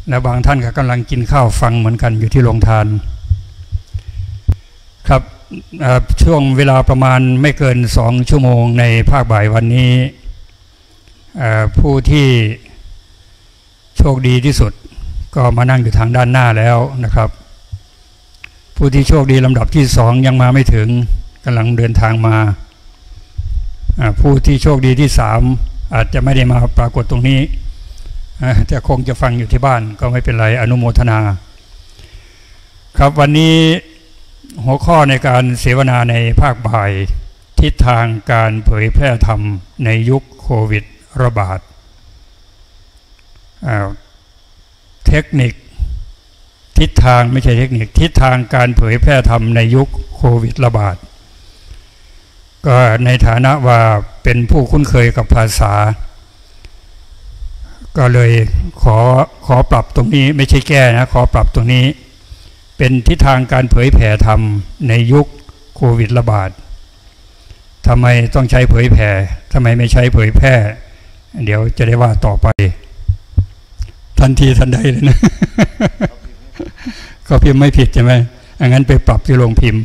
และบางท่านก็กำลังกินข้าวฟังเหมือนกันอยู่ที่โรงทานครับช่วงเวลาประมาณไม่เกิน2 ชั่วโมงในภาคบ่ายวันนี้ผู้ที่โชคดีที่สุดก็มานั่งอยู่ทางด้านหน้าแล้วนะครับผู้ที่โชคดีลำดับที่2ยังมาไม่ถึงกำลังเดินทางมาผู้ที่โชคดีที่3อาจจะไม่ได้มาปรากฏตรงนี้แต่คงจะฟังอยู่ที่บ้านก็ไม่เป็นไรอนุโมทนาครับวันนี้หัวข้อในการเสวนาในภาคบ่ายทิศทางการเผยแพร่ธรรมในยุคโควิดระบาดเทคนิคทิศทางไม่ใช่เทคนิคทิศทางการเผยแพร่ธรรมในยุคโควิดระบาดก็ในฐานะว่าเป็นผู้คุ้นเคยกับภาษาก็เลยขอปรับตรงนี้ไม่ใช่แก้นะขอปรับตรงนี้เป็นทิศทางการเผยแผ่ธรรมในยุคโควิดระบาดทำไมต้องใช้เผยแผ่ทำไมไม่ใช้เผยแพร่เดี๋ยวจะได้ว่าต่อไปทันทีทันใดเลยนะ เขาพิมพ์ไม่ผิดใช่ไหมงั้นไปปรับที่โรงพิมพ์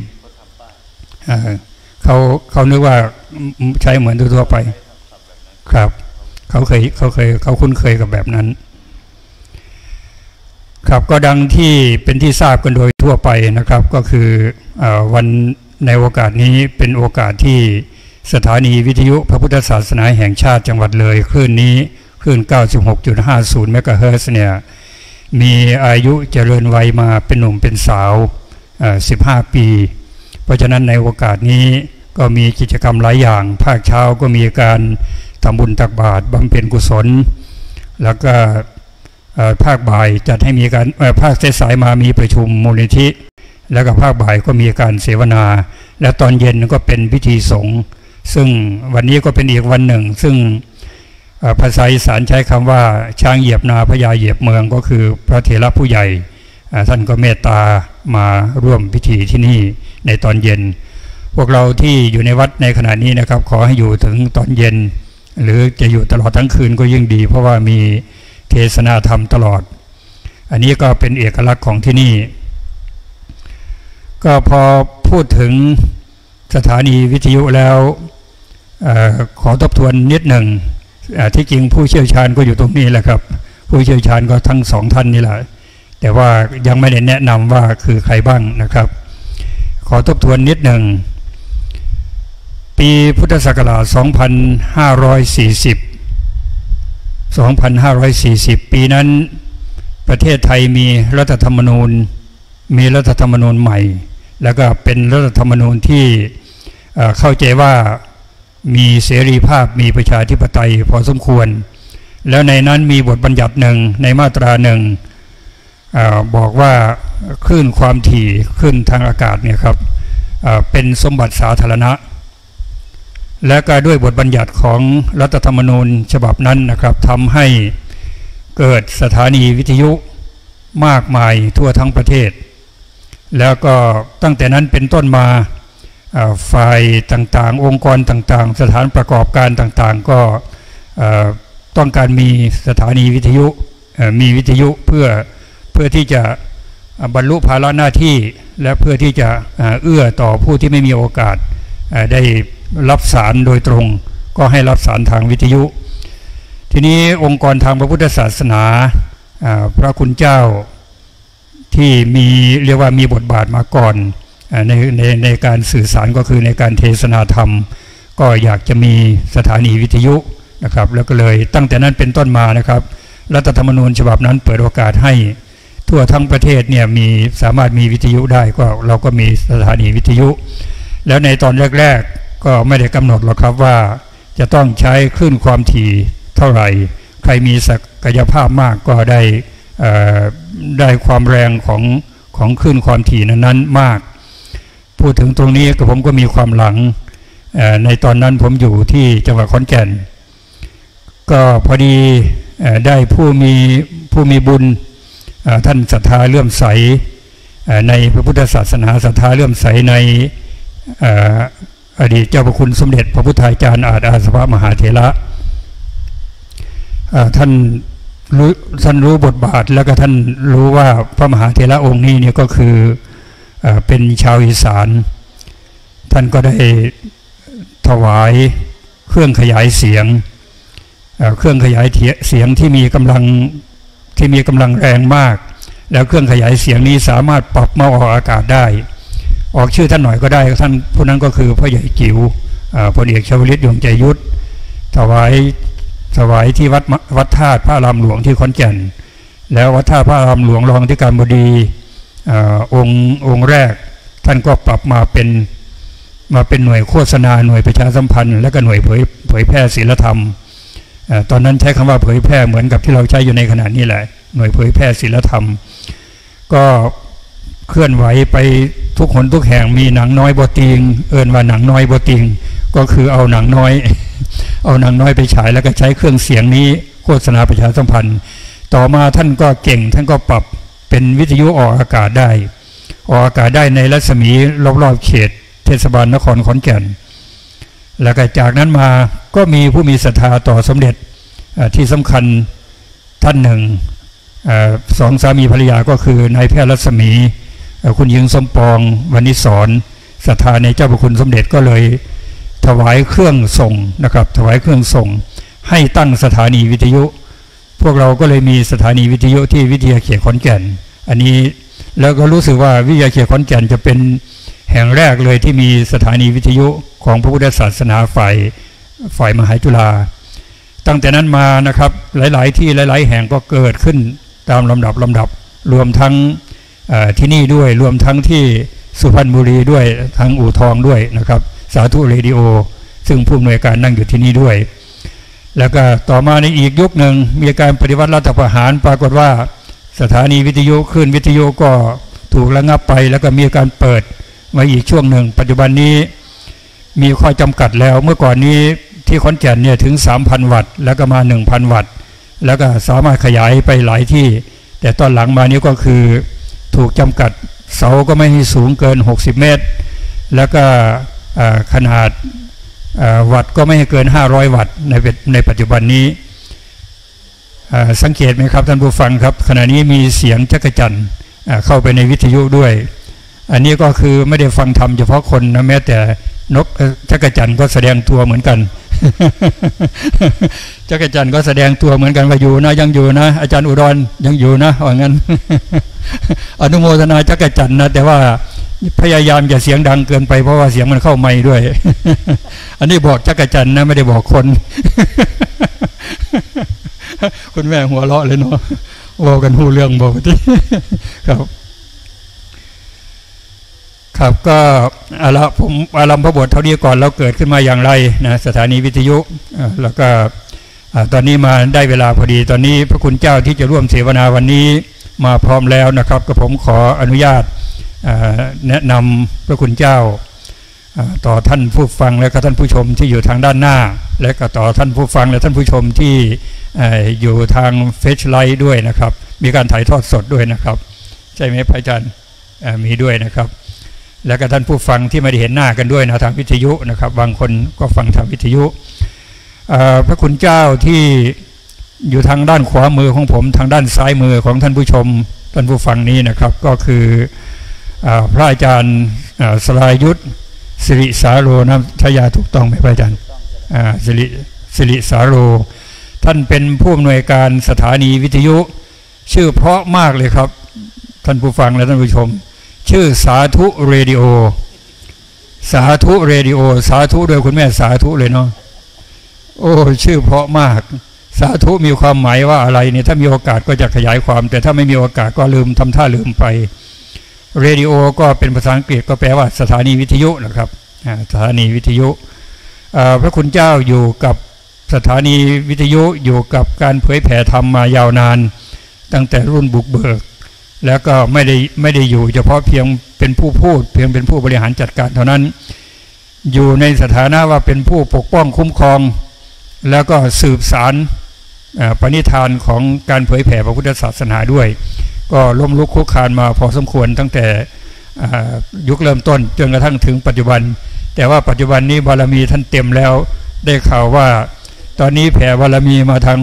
เขานึกว่าใช้เหมือนทั่วไปครับเขาคุ้นเคยกับแบบนั้นครับก็ดังที่เป็นที่ทราบกันโดยทั่วไปนะครับก็คือวันในโอกาสนี้เป็นโอกาสที่สถานีวิทยุพระพุทธศาสนาแห่งชาติจังหวัดเลยคลื่นนี้คลื่น 96.50 เมกะเฮิรตซ์เนี่ยมีอายุเจริญวัยมาเป็นหนุ่มเป็นสาว15 ปีเพราะฉะนั้นในโอกาสนี้ก็มีกิจกรรมหลายอย่างภาคเช้าก็มีการทำบุญตักบาตรบำเพ็ญกุศลแล้วก็ภาคบ่ายจัดให้มีการภาคสายมามีประชุมมูลนิธิแล้วก็ภาคบ่ายก็มีการเสวนาและตอนเย็นก็เป็นพิธีสงฆ์ซึ่งวันนี้ก็เป็นอีกวันหนึ่งซึ่งภาษาอีสานใช้คำว่าช้างเหยียบนาพญาเหยียบเมืองก็คือพระเถระผู้ใหญ่ท่านก็เมตตามาร่วมพิธีที่นี่ในตอนเย็นพวกเราที่อยู่ในวัดในขณะนี้นะครับขอให้อยู่ถึงตอนเย็นหรือจะอยู่ตลอดทั้งคืนก็ยิ่งดีเพราะว่ามีเทศนาธรรมตลอดอันนี้ก็เป็นเอกลักษณ์ของที่นี่ก็พอพูดถึงสถานีวิทยุแล้วขอทบทวนนิดหนึ่งที่จริงผู้เชี่ยวชาญก็อยู่ตรงนี้แหละครับผู้เชี่ยวชาญก็ทั้งสองท่านนี่แหละแต่ว่ายังไม่ได้แนะนำว่าคือใครบ้างนะครับขอทบทวนนิดหนึ่งปีพุทธศักราช 2540 ปีนั้นประเทศไทยมีรัฐธรรมนูญใหม่แล้วก็เป็นรัฐธรรมนูญที่เข้าใจว่ามีเสรีภาพมีประชาธิปไตยพอสมควรแล้วในนั้นมีบทบัญญัติหนึ่งในมาตราหนึ่งบอกว่าคลื่นความถี่คลื่นทางอากาศเนี่ยครับเป็นสมบัติสาธารณะและก็ด้วยบทบัญญัติของรัฐธรรมนูญฉบับนั้นนะครับทำให้เกิดสถานีวิทยุมากมายทั่วทั้งประเทศแล้วก็ตั้งแต่นั้นเป็นต้นมาฝ่ายต่างๆองค์กรต่างๆสถานประกอบการต่างๆก็ต้องการมีสถานีวิทยุมีวิทยุเพื่อที่จะบรรลุภาระหน้าที่และเพื่อที่จะเอื้อต่อผู้ที่ไม่มีโอกาสได้รับสารโดยตรงก็ให้รับสารทางวิทยุทีนี้องค์กรทางพระพุทธศาสนาพระคุณเจ้าที่เรียกว่ามีบทบาทมาก่อนในการสื่อสารก็คือในการเทศนาธรรมก็อยากจะมีสถานีวิทยุนะครับแล้วก็เลยตั้งแต่นั้นเป็นต้นมานะครับรัฐธรรมนูญฉบับนั้นเปิดโอกาสให้ทั่วทั้งประเทศเนี่ยสามารถมีวิทยุได้ก็เราก็มีสถานีวิทยุแล้วในตอนแรกๆก็ไม่ได้กำหนดหรอกครับว่าจะต้องใช้คลื่นความถี่เท่าไหร่ใครมีศักยภาพมากก็ได้ความแรงของคลื่นความถี่นั้นมากพูดถึงตรงนี้ก็ผมก็มีความหลังในตอนนั้นผมอยู่ที่จังหวัดขอนแก่นก็พอดีได้ผู้มีบุญท่านศรัทธาเลื่อมใสในพระพุทธศาสนาศรัทธาเลื่อมใสในอดีตเจ้าพระคุณสมเด็จพระพุทธาจารย์อาจอาสภมหาเถระท่านท่านรู้บทบาทแล้วก็ท่านรู้ว่าพระมหาเถระองค์นี้เนี่ยก็คือเป็นชาวอีสานท่านก็ได้ถวายเครื่องขยายเสียงเครื่องขยายเสียงที่มีกำลังแรงมากแล้วเครื่องขยายเสียงนี้สามารถปรับมาออกอากาศได้ออกชื่อท่านหน่อยก็ได้ท่านผู้นั้นก็คือพ่อใหญ่จิ๋วพลเอกชวลิตยงใจยุทธถวายที่วัดธาตุพระอารามหลวงที่ขอนแก่นแล้ววัดธาตุพระอารามหลวงรองที่การบดีองค์แรกท่านก็ปรับมาเป็นหน่วยโฆษณาหน่วยประชาสัมพันธ์และก็หน่วยเผยแพร่ศีลธรรมตอนนั้นใช้คำว่าเผยแพร่เหมือนกับที่เราใช้อยู่ในขณะนี้แหละหน่วยเผยแพร่ศีลธรรมก็เคลื่อนไหวไปทุกหนทุกแห่งมีหนังน้อยบติงว่าหนังน้อยบติงก็คือเอาหนังน้อยไปฉายแล้วก็ใช้เครื่องเสียงนี้โฆษณาประชาสัมพันธ์ต่อมาท่านก็เก่งท่านก็ปรับเป็นวิทยุออกอากาศได้ในรัศมีรอบๆเขตเทศบาลนครขอนแก่นแล้วก็จากนั้นมาก็มีผู้มีศรัทธาต่อสมเด็จที่สำคัญท่านหนึ่งสองสามีภรรยาก็คือนายแพทย์รัศมีคุณหญิงสมปองวณิศรศรัทธาในเจ้าพระคุณสมเด็จก็เลยถวายเครื่องส่งนะครับถวายเครื่องส่งให้ตั้งสถานีวิทยุพวกเราก็เลยมีสถานีวิทยุที่วิทยาเขตขอนแก่นอันนี้แล้วก็รู้สึกว่าวิทยาเขตขอนแก่นจะเป็นแห่งแรกเลยที่มีสถานีวิทยุของพระพุทธศาสนาฝ่ายมหาจุฬาตั้งแต่นั้นมานะครับหลายๆที่หลายๆแห่งก็เกิดขึ้นตามลำดับรวมทั้งที่นี่ด้วยรวมทั้งที่สุพรรณบุรีด้วยทั้งอู่ทองด้วยนะครับสาธุเรดิโอซึ่งผู้อำนวยการนั่งอยู่ที่นี่ด้วยแล้วก็ต่อมาในอีกยุคหนึ่งมีการปฏิวัติรัฐประหารปรากฏว่าสถานีวิทยุคลื่นวิทยุก็ถูกระงับไปแล้วก็มีการเปิดมาอีกช่วงหนึ่งปัจจุบันนี้มีข้อจำกัดแล้วเมื่อก่อนนี้ที่ขอนแก่นเนี่ยถึง 3,000 วัตต์แล้วก็มา 1,000 วัตต์แล้วก็สามารถขยายไปหลายที่แต่ตอนหลังมานี้ก็คือถูกจำกัดเสาก็ไม่ให้สูงเกิน60 เมตรแล้วก็ขนาดวัตต์ก็ไม่ให้เกิน500 วัตต์ในปัจจุบันนี้สังเกตไหมครับท่านผู้ฟังครับขณะนี้มีเสียงจักรจั่นเข้าไปในวิทยุด้วยอันนี้ก็คือไม่ได้ฟังธรรมเฉพาะคนนะแม้แต่นกจักรจั่นก็แสดงตัวเหมือนกัน จักรจั่นก็แสดงตัวเหมือนกันว่าอยู่นะยังอยู่นะอาจารย์อุดรยังอยู่นะว่างั้น อนุโมทนาจักรจั่นนะแต่ว่าพยายามอย่าเสียงดังเกินไปเพราะว่าเสียงมันเข้าไมค์ด้วย อันนี้บอกจักรจั่นนะไม่ได้บอกคน คุณแม่หัวเราะเลยเนาะบอกกันหูเรื่องบอกที่ ครับก็ผมอารัมพบทเท่านี้ก่อนเราเกิดขึ้นมาอย่างไรนะสถานีวิทยุแล้วก็ตอนนี้มาได้เวลาพอดีตอนนี้พระคุณเจ้าที่จะร่วมเสวนาวันนี้มาพร้อมแล้วนะครับก็ผมขออนุญาตแนะนำพระคุณเจ้าต่อท่านผู้ฟังและก็ท่านผู้ชมที่อยู่ทางด้านหน้าและก็ต่อท่านผู้ฟังและท่านผู้ชมที่อยู่ทางเฟซไลท์ด้วยนะครับมีการถ่ายทอดสดด้วยนะครับใช่ไหมพระอาจารย์มีด้วยนะครับแล้วก็ท่านผู้ฟังที่ไม่ได้เห็นหน้ากันด้วยนะทางวิทยุนะครับบางคนก็ฟังทางวิทยุพระคุณเจ้าที่อยู่ทางด้านขวามือของผมทางด้านซ้ายมือของท่านผู้ชมท่านผู้ฟังนี้นะครับก็คือพระอาจารย์สรายุทธสิริสาโรนะทยาถูกต้องไหมพระอาจารย์สิริสาโรท่านเป็นผู้อำนวยการสถานีวิทยุชื่อเพราะมากเลยครับท่านผู้ฟังและท่านผู้ชมชื่อสาธุเรดิโอสาธุเรดิโอสาธุโดยคุณแม่สาธุเลยเนาะโอ้ชื่อเพราะมากสาธุมีความหมายว่าอะไรเนี่ยถ้ามีโอกาสก็จะขยายความแต่ถ้าไม่มีโอกาสก็ลืมทำท่าลืมไปเรดิโอก็เป็นภาษาอังกฤษก็แปลว่าสถานีวิทยุนะครับสถานีวิทยุพระคุณเจ้าอยู่กับสถานีวิทยุอยู่กับการเผยแผ่ธรรมมายาวนานตั้งแต่รุ่นบุกเบิกแล้วก็ไม่ได้อยู่เฉพาะเพียงเป็นผู้พูดเพียงเป็นผู้บริหารจัดการเท่านั้นอยู่ในสถานะว่าเป็นผู้ปกป้องคุ้มครองแล้วก็สืบสารปณิธานของการเผยแผ่พระพุทธศาสนาด้วยก็ล้มลุกคลุกคลานมาพอสมควรตั้งแต่ยุคเริ่มต้นจนกระทั่งถึงปัจจุบันแต่ว่าปัจจุบันนี้บารมีท่านเต็มแล้วได้ข่าวว่าตอนนี้แผ่บารมีมาทาง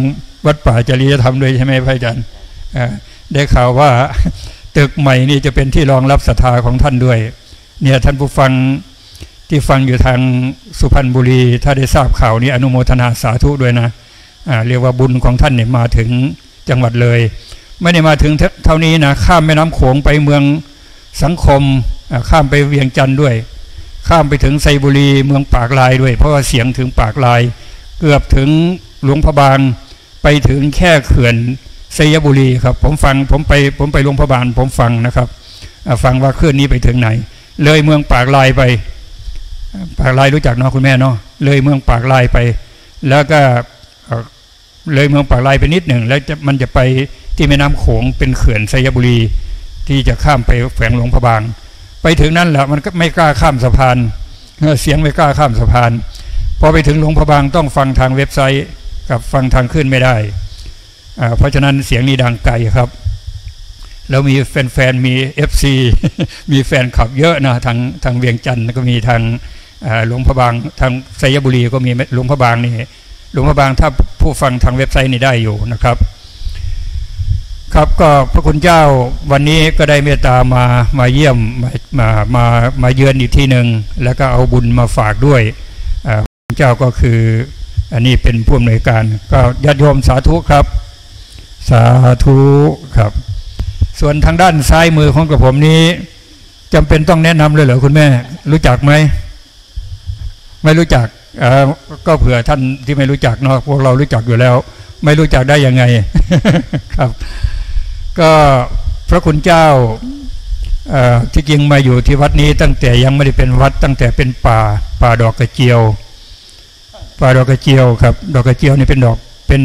วัดป่าจริยธรรมด้วยใช่ไหมพระอาจารย์ได้ข่าวว่าตึกใหม่นี่จะเป็นที่รองรับศรัทธาของท่านด้วยเนี่ยท่านผู้ฟังที่ฟังอยู่ทางสุพรรณบุรีถ้าได้ทราบข่าวนี้อนุโมทนาสาธุด้วยนะเรียกว่าบุญของท่านเนี่ยมาถึงจังหวัดเลยไม่ได้มาถึงเท่านี้นะข้ามแม่น้ำโขงไปเมืองสังคมข้ามไปเวียงจันทร์ด้วยข้ามไปถึงไซบุรีเมืองปากลายด้วยเพราะว่าเสียงถึงปากลายเกือบถึงหลวงพระบางไปถึงแค่เขื่อนไซยบุรีครับผมไปหลวงพระบางผมฟังนะครับฟังว่าคลื่นนี้ไปถึงไหนเลยเมืองปากลายไปปากลายรู้จักเนาะคุณแม่เนาะเลยเมืองปากลายไปแล้วก็เลยเมืองปากลายไปนิดหนึ่งแล้วมันจะไปที่แม่น้ำโขงเป็นเขื่อนไซยบุรีที่จะข้ามไปแฝงหลวงพระบางไปถึงนั่นแหละมันก็ไม่กล้าข้ามสะพานเสียงไม่กล้าข้ามสะพานพอไปถึงหลวงพระบางต้องฟังทางเว็บไซต์กับฟังทางขึ้นไม่ได้เพราะฉะนั้นเสียงนี้ดังไกลครับแล้วมีแฟนๆมี FC มีแฟนขับเยอะนะทางเวียงจันทร์ก็มีทางหลวงพระบางทางไซยบุรีก็มีหลวงพระบางนี่หลวงพระบางถ้าผู้ฟังทางเว็บไซต์นี่ได้อยู่นะครับครับก็พระคุณเจ้าวันนี้ก็ได้เมตตามาเยี่ยมมาเยือนอีกที่หนึ่งแล้วก็เอาบุญมาฝากด้วยพระเจ้าก็คืออันนี้เป็นผู้อำนวยการก็ญาติโยมสาธุครับสาธุครับส่วนทางด้านซ้ายมือของกระผมนี้จำเป็นต้องแนะนำเลยเหรอคุณแม่รู้จักไหมไม่รู้จักก็เผื่อท่านที่ไม่รู้จักเนาะพวกเรารู้จักอยู่แล้วไม่รู้จักได้ยังไงครับก็พระคุณเจ้าที่จริงมาอยู่ที่วัดนี้ตั้งแต่ยังไม่ได้เป็นวัดตั้งแต่เป็นป่าดอกกระเจียวป่าดอกกระเจียวครับดอกกระเจียวนี่เป็นดอก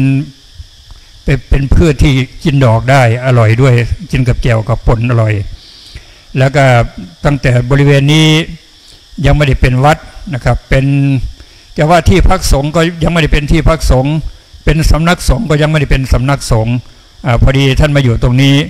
เป็นพืชที่กินดอกได้อร่อยด้วยกินกับแจ่วกับป่นอร่อยแล้วก็ตั้งแต่บริเวณนี้ยังไม่ได้เป็นวัดนะครับเป็นจะว่าที่พักสงฆ์ก็ยังไม่ได้เป็นที่พักสงฆ์เป็นสำนักสงฆ์ก็ยังไม่ได้เป็นสำนักสงฆ์พอดีท่านมาอยู่ตรงนี้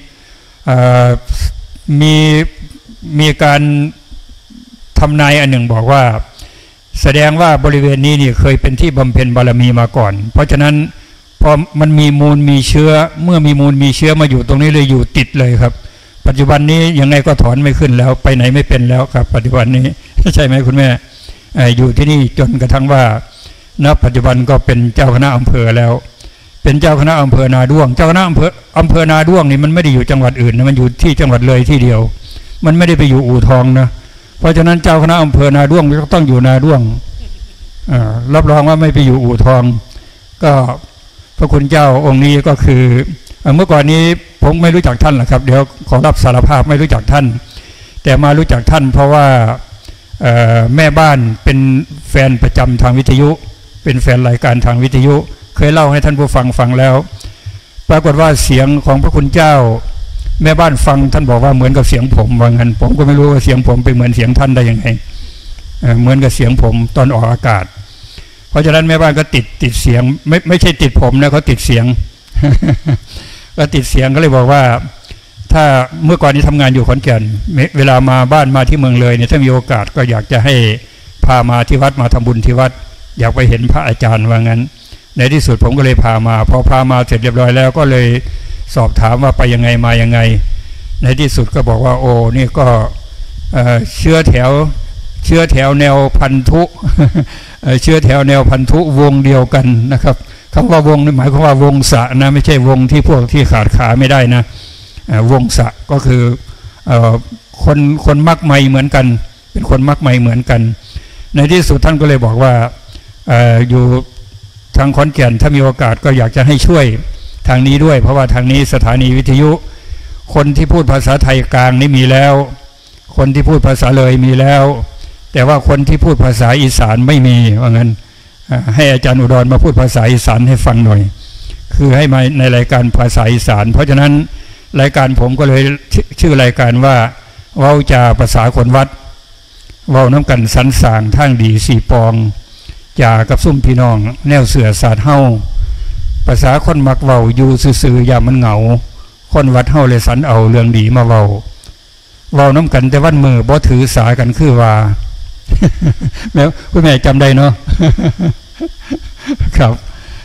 มีการทำนายอันหนึ่งบอกว่าแสดงว่าบริเวณนี้นี่เคยเป็นที่บำเพ็ญบารมีมาก่อนเพราะฉะนั้นพอมันมีมูลมีเชื้อเมื่อมีมูลมีเชื้อมาอยู่ตรงนี้เลยอยู่ติดเลยครับปัจจุบันนี้ยังไงก็ถอนไม่ขึ้นแล้วไปไหนไม่เป็นแล้วครับปัจจุบันนี้ใช่ไหมคุณแม่อยู่ที่นี่จนกระทั่งว่าณปัจจุบันก็เป็นเจ้าคณะอำเภอแล้วเป็นเจ้าคณะอำเภอนาด้วงเจ้าคณะอำเภอนาด้วงนี่มันไม่ได้อยู่จังหวัดอื่นนะมันอยู่ที่จังหวัดเลยที่เดียวมันไม่ได้ไปอยู่อู่ทองนะเพราะฉะนั้นเจ้าคณะอำเภอนาด้วงก็ต้องอยู่นาด้วงรับรองว่าไม่ไปอยู่อู่ทองก็พระคุณเจ้าองค์นี้ก็คือเมื่อก่อนนี้ผมไม่รู้จักท่านหรอกครับเดี๋ยวขอรับสารภาพไม่รู้จักท่านแต่มารู้จักท่านเพราะว่าแม่บ้านเป็นแฟนประจำทางวิทยุเป็นแฟนรายการทางวิทยุเคยเล่าให้ท่านผู้ฟังแล้วปรากฏว่าเสียงของพระคุณเจ้าแม่บ้านฟังท่านบอกว่าเหมือนกับเสียงผมว่างั้นผมก็ไม่รู้ว่าเสียงผมไปเหมือนเสียงท่านได้ยังไงเหมือนกับเสียงผมตอนออกอากาศเพราะฉะนั้นแม่บ้านก็ติดเสียงไม่ใช่ติดผมนะเขาติดเสียง ก็ติดเสียงก็เลยบอกว่าถ้าเมื่อก่อนนี้ทำงานอยู่ขอนแก่นเวลามาบ้านมาที่เมืองเลยเนี่ยถ้ามีโอกาสก็อยากจะให้พามาที่วัดมาทำบุญที่วัดอยากไปเห็นพระอาจารย์ว่างั้นในที่สุดผมก็เลยพามาพอพามาเสร็จเรียบร้อยแล้วก็เลยสอบถามว่าไปยังไงมายังไงในที่สุดก็บอกว่าโอ้นี่ก็เชื้อแถวแนวพันธุ เชื้อแถวแนวพันธุวงเดียวกันนะครับคำว่าวงนี่หมายความว่าวงสะนะไม่ใช่วงที่พวกที่ขาดขาไม่ได้นะวงสะก็คือคนมักใหม่เหมือนกันเป็นคนมักใหม่เหมือนกันในที่สุดท่านก็เลยบอกว่าอยู่ทางขอนแก่นถ้ามีโอกาสก็อยากจะให้ช่วยทางนี้ด้วยเพราะว่าทางนี้สถานีวิทยุคนที่พูดภาษาไทยกลางนี่มีแล้วคนที่พูดภาษาเลยมีแล้วแต่ว่าคนที่พูดภาษาอีสานไม่มีว่างั้นให้อาจารย์อุดรมาพูดภาษาอีสานให้ฟังหน่อยคือให้มาในรายการภาษาอีสานเพราะฉะนั้นรายการผมก็เลยชื่อรายการว่าเว้าจาภาษาคนวัดเว้าน้ำกันสันสางทางดีสีปองจากับซุ่มพี่น้องแนวเสือศาสตร์เฮาภาษาคนมักเว้าอยู่ซื่อๆอย่ามันเหงาคนวัดเฮาเลยสันเอาเรื่องดีมาเว้าน้ำกันแต่วันมือบ่ถือสากันคือว่าแม่คุณแม่จำได้เนาะ ครับ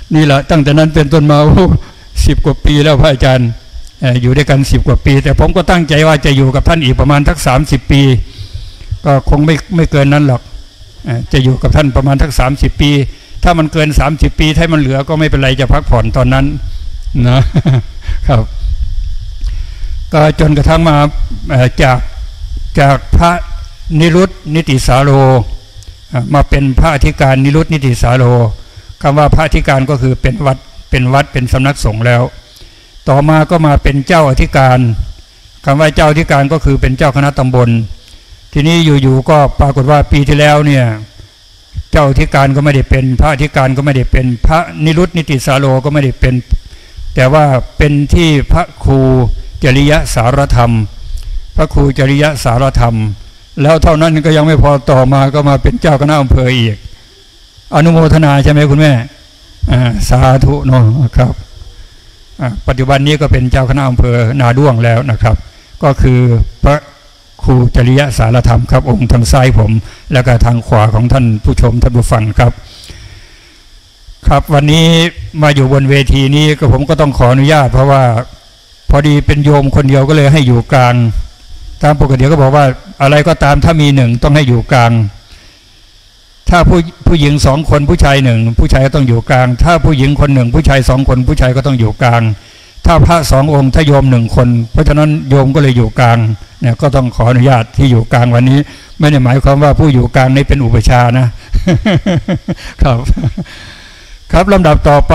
นี่แหละตั้งแต่นั้นเป็นต้นมา10 กว่าปีแล้วพระอาจารย์อยู่ด้วยกัน10 กว่าปีแต่ผมก็ตั้งใจว่าจะอยู่กับท่านอีกประมาณทัก30 ปีก็คงไม่เกินนั้นหรอกจะอยู่กับท่านประมาณทัก30 ปีถ้ามันเกิน30 ปีถ้ามันเหลือก็ไม่เป็นไรจะพักผ่อนตอนนั้นนะครับก็จนกระทั่งมาจากพระนิรุตนิติสาโรมาเป็นพระอธิการนิรุตนิติสาโรคำว่าพระอธิการก็คือเป็นวัดเป็นสำนักสงฆ์แล้วต่อมาก็มาเป็นเจ้าอธิการคำว่าเจ้าอธิการก็คือเป็นเจ้าคณะตำบลทีนี้อยู่ๆก็ปรากฏว่าปีที่แล้วเนี่ยเจ้าอธิการก็ไม่ได้เป็นพระอธิการก็ไม่ได้เป็นพระนิรุตนิติสาโรก็ไม่ได้เป็นแต่ว่าเป็นที่พระครูจริยสารธรรมพระครูจริยสารธรรมแล้วเท่านั้นก็ยังไม่พอต่อมาก็มาเป็นเจ้าคณะอำเภออีกอนุโมทนาใช่ไหมคุณแม่สาธุเนาะครับปัจจุบันนี้ก็เป็นเจ้าคณะอำเภอนาด้วงแล้วนะครับก็คือพระครูจริยสารธรรมครับองค์ทางซ้ายผมแล้วก็ทางขวาของท่านผู้ชมท่านผู้ฟังครับครับวันนี้มาอยู่บนเวทีนี้ก็ผมก็ต้องขออนุญาตเพราะว่าพอดีเป็นโยมคนเดียวก็เลยให้อยู่กลางตามปกติก็บอกว่าอะไรก็ตามถ้ามี1ต้องให้อยู่กลางถ้าผู้หญิง2 คนผู้ชาย1ผู้ชายก็ต้องอยู่กลางถ้าผู้หญิงคน1ผู้ชาย2 คนผู้ชายก็ต้องอยู่กลางถ้าพระ2 องค์ถ้าโยม1 คนเพราะฉะนั้นโยมก็เลยอยู่กลางเนี่ยก็ต้องขออนุญาตที่อยู่กลางวันนี้ไม่ได้หมายความว่าผู้อยู่กลางนี่เป็นอุปชานะครับครับลำดับต่อไป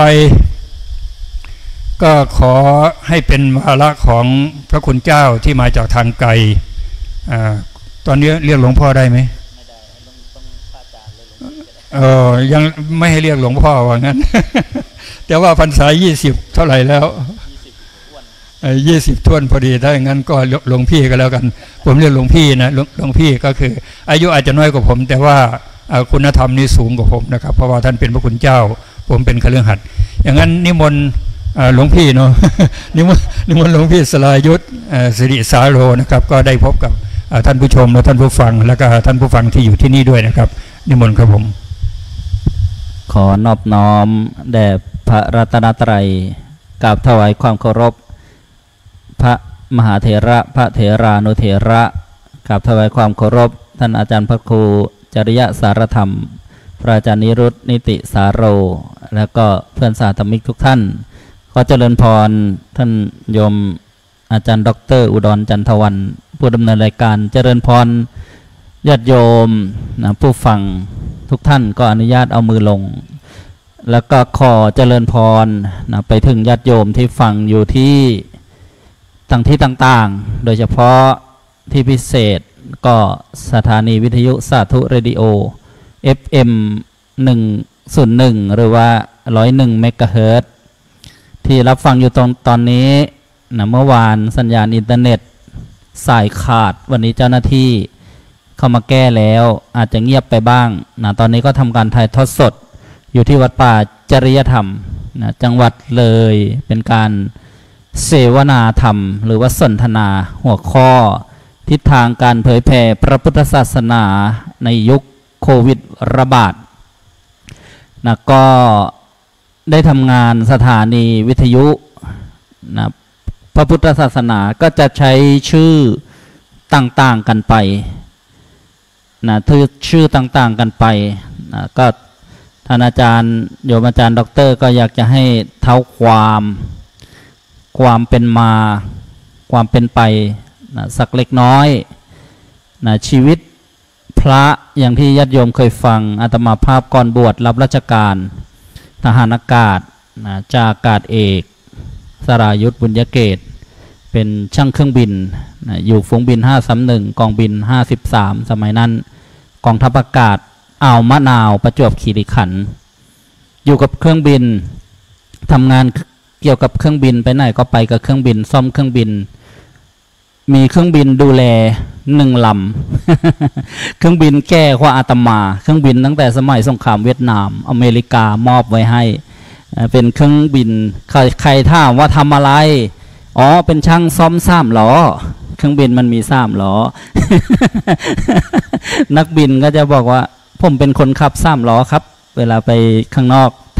ก็ขอให้เป็นวาระของพระคุณเจ้าที่มาจากทางไกลตอนนี้เรียกหลวงพ่อได้ไหมไม่ได้ต้องพระอาจารย์เลยยังไม่ให้เรียกหลวงพ่อว่างั้น แต่ว่าพรรษา20เท่าไหร่แล้ว20 ท้วนพอดีถ้าอย่างนั้นก็หลวงพี่ก็แล้วกันผมเรียกหลวงพี่นะหลวงพี่ก็คืออายุอาจจะน้อยกว่าผมแต่ว่าคุณธรรมนี่สูงกว่าผมนะครับเพราะว่าท่านเป็นพระคุณเจ้าผมเป็นคฤหัสถ์อย่างนั้นนิมนต์หลวงพี่เนาะนิมนต์หลวงพี่สลายุทธสิริสาโรนะครับก็ได้พบกับท่านผู้ชมและท่านผู้ฟังแล้วก็ท่านผู้ฟังที่อยู่ที่นี่ด้วยนะครับนิมนต์ครับผมขอนอบน้อมแด่พระรัตนตรัยกราบถวายความเคารพพระมหาเถระพระเถรานุเถระกราบถวายความเคารพท่านอาจารย์พระครูจริยสารธรรมพระอาจารย์นิรุตนิติสาโรแล้วก็เพื่อนสาธมิกทุกท่านขอเจริญพรท่านโยมอาจารย์ดร.อุดรจันทวันผู้ดำเนินรายการเจริญพรญาติโยมผู้ฟังทุกท่านก็อนุญาตเอามือลงแล้วก็ขอเจริญพรไปถึงญาติโยมที่ฟังอยู่ที่ต่างๆโดยเฉพาะที่พิเศษก็สถานีวิทยุสาธุเรดิโอ FM 101หรือว่า101เมกะเฮิรตซ์ที่รับฟังอยู่ตอนนี้เมื่อวานสัญญาณอินเทอร์เน็ตสายขาดวันนี้เจ้าหน้าที่เข้ามาแก้แล้วอาจจะเงียบไปบ้างตอนนี้ก็ทำการถ่ายทอดสดอยู่ที่วัดป่าจริยธรรมจังหวัดเลยเป็นการเสวนาธรรมหรือว่าสนทนาหัวข้อทิศทางการเผยแผ่พระพุทธศาสนาในยุคโควิดระบาดก็ได้ทำงานสถานีวิทยุพระพุทธศาสนาก็จะใช้ชื่อต่างๆกันไปชื่อต่างๆกันไปก็ท่านอาจารย์โยมอาจารย์ด็อกเตอร์ก็อยากจะให้เท้าความเป็นมาความเป็นไปสักเล็กน้อยชีวิตพระอย่างที่ญาติโยมเคยฟังอาตมาภาพก่อนบวชรับราชการทหารอากาศจากอากาศเอกสรายุทธบุญยเกตเป็นช่างเครื่องบินอยู่ฝูงบิน531กองบิน53สมัยนั้นกองทัพอากาศอ่าวมะนาวประจวบคีรีขันธ์อยู่กับเครื่องบินทำงานเกี่ยวกับเครื่องบินไปไหนก็ไปกับเครื่องบินซ่อมเครื่องบินมีเครื่องบินดูแล1 ลำ เครื่องบินแก้กว่าอาตมาเครื่องบินตั้งแต่สมัยสงครามเวียดนามอเมริกามอบไว้ให้เป็นเครื่องบินใครถามว่าทำอะไรอ๋อเป็นช่างซ่อม3 ล้อเครื่องบินมันมี3 ล้อ นักบินก็จะบอกว่าผมเป็นคนขับ3 ล้อครับเวลาไปข้างนอก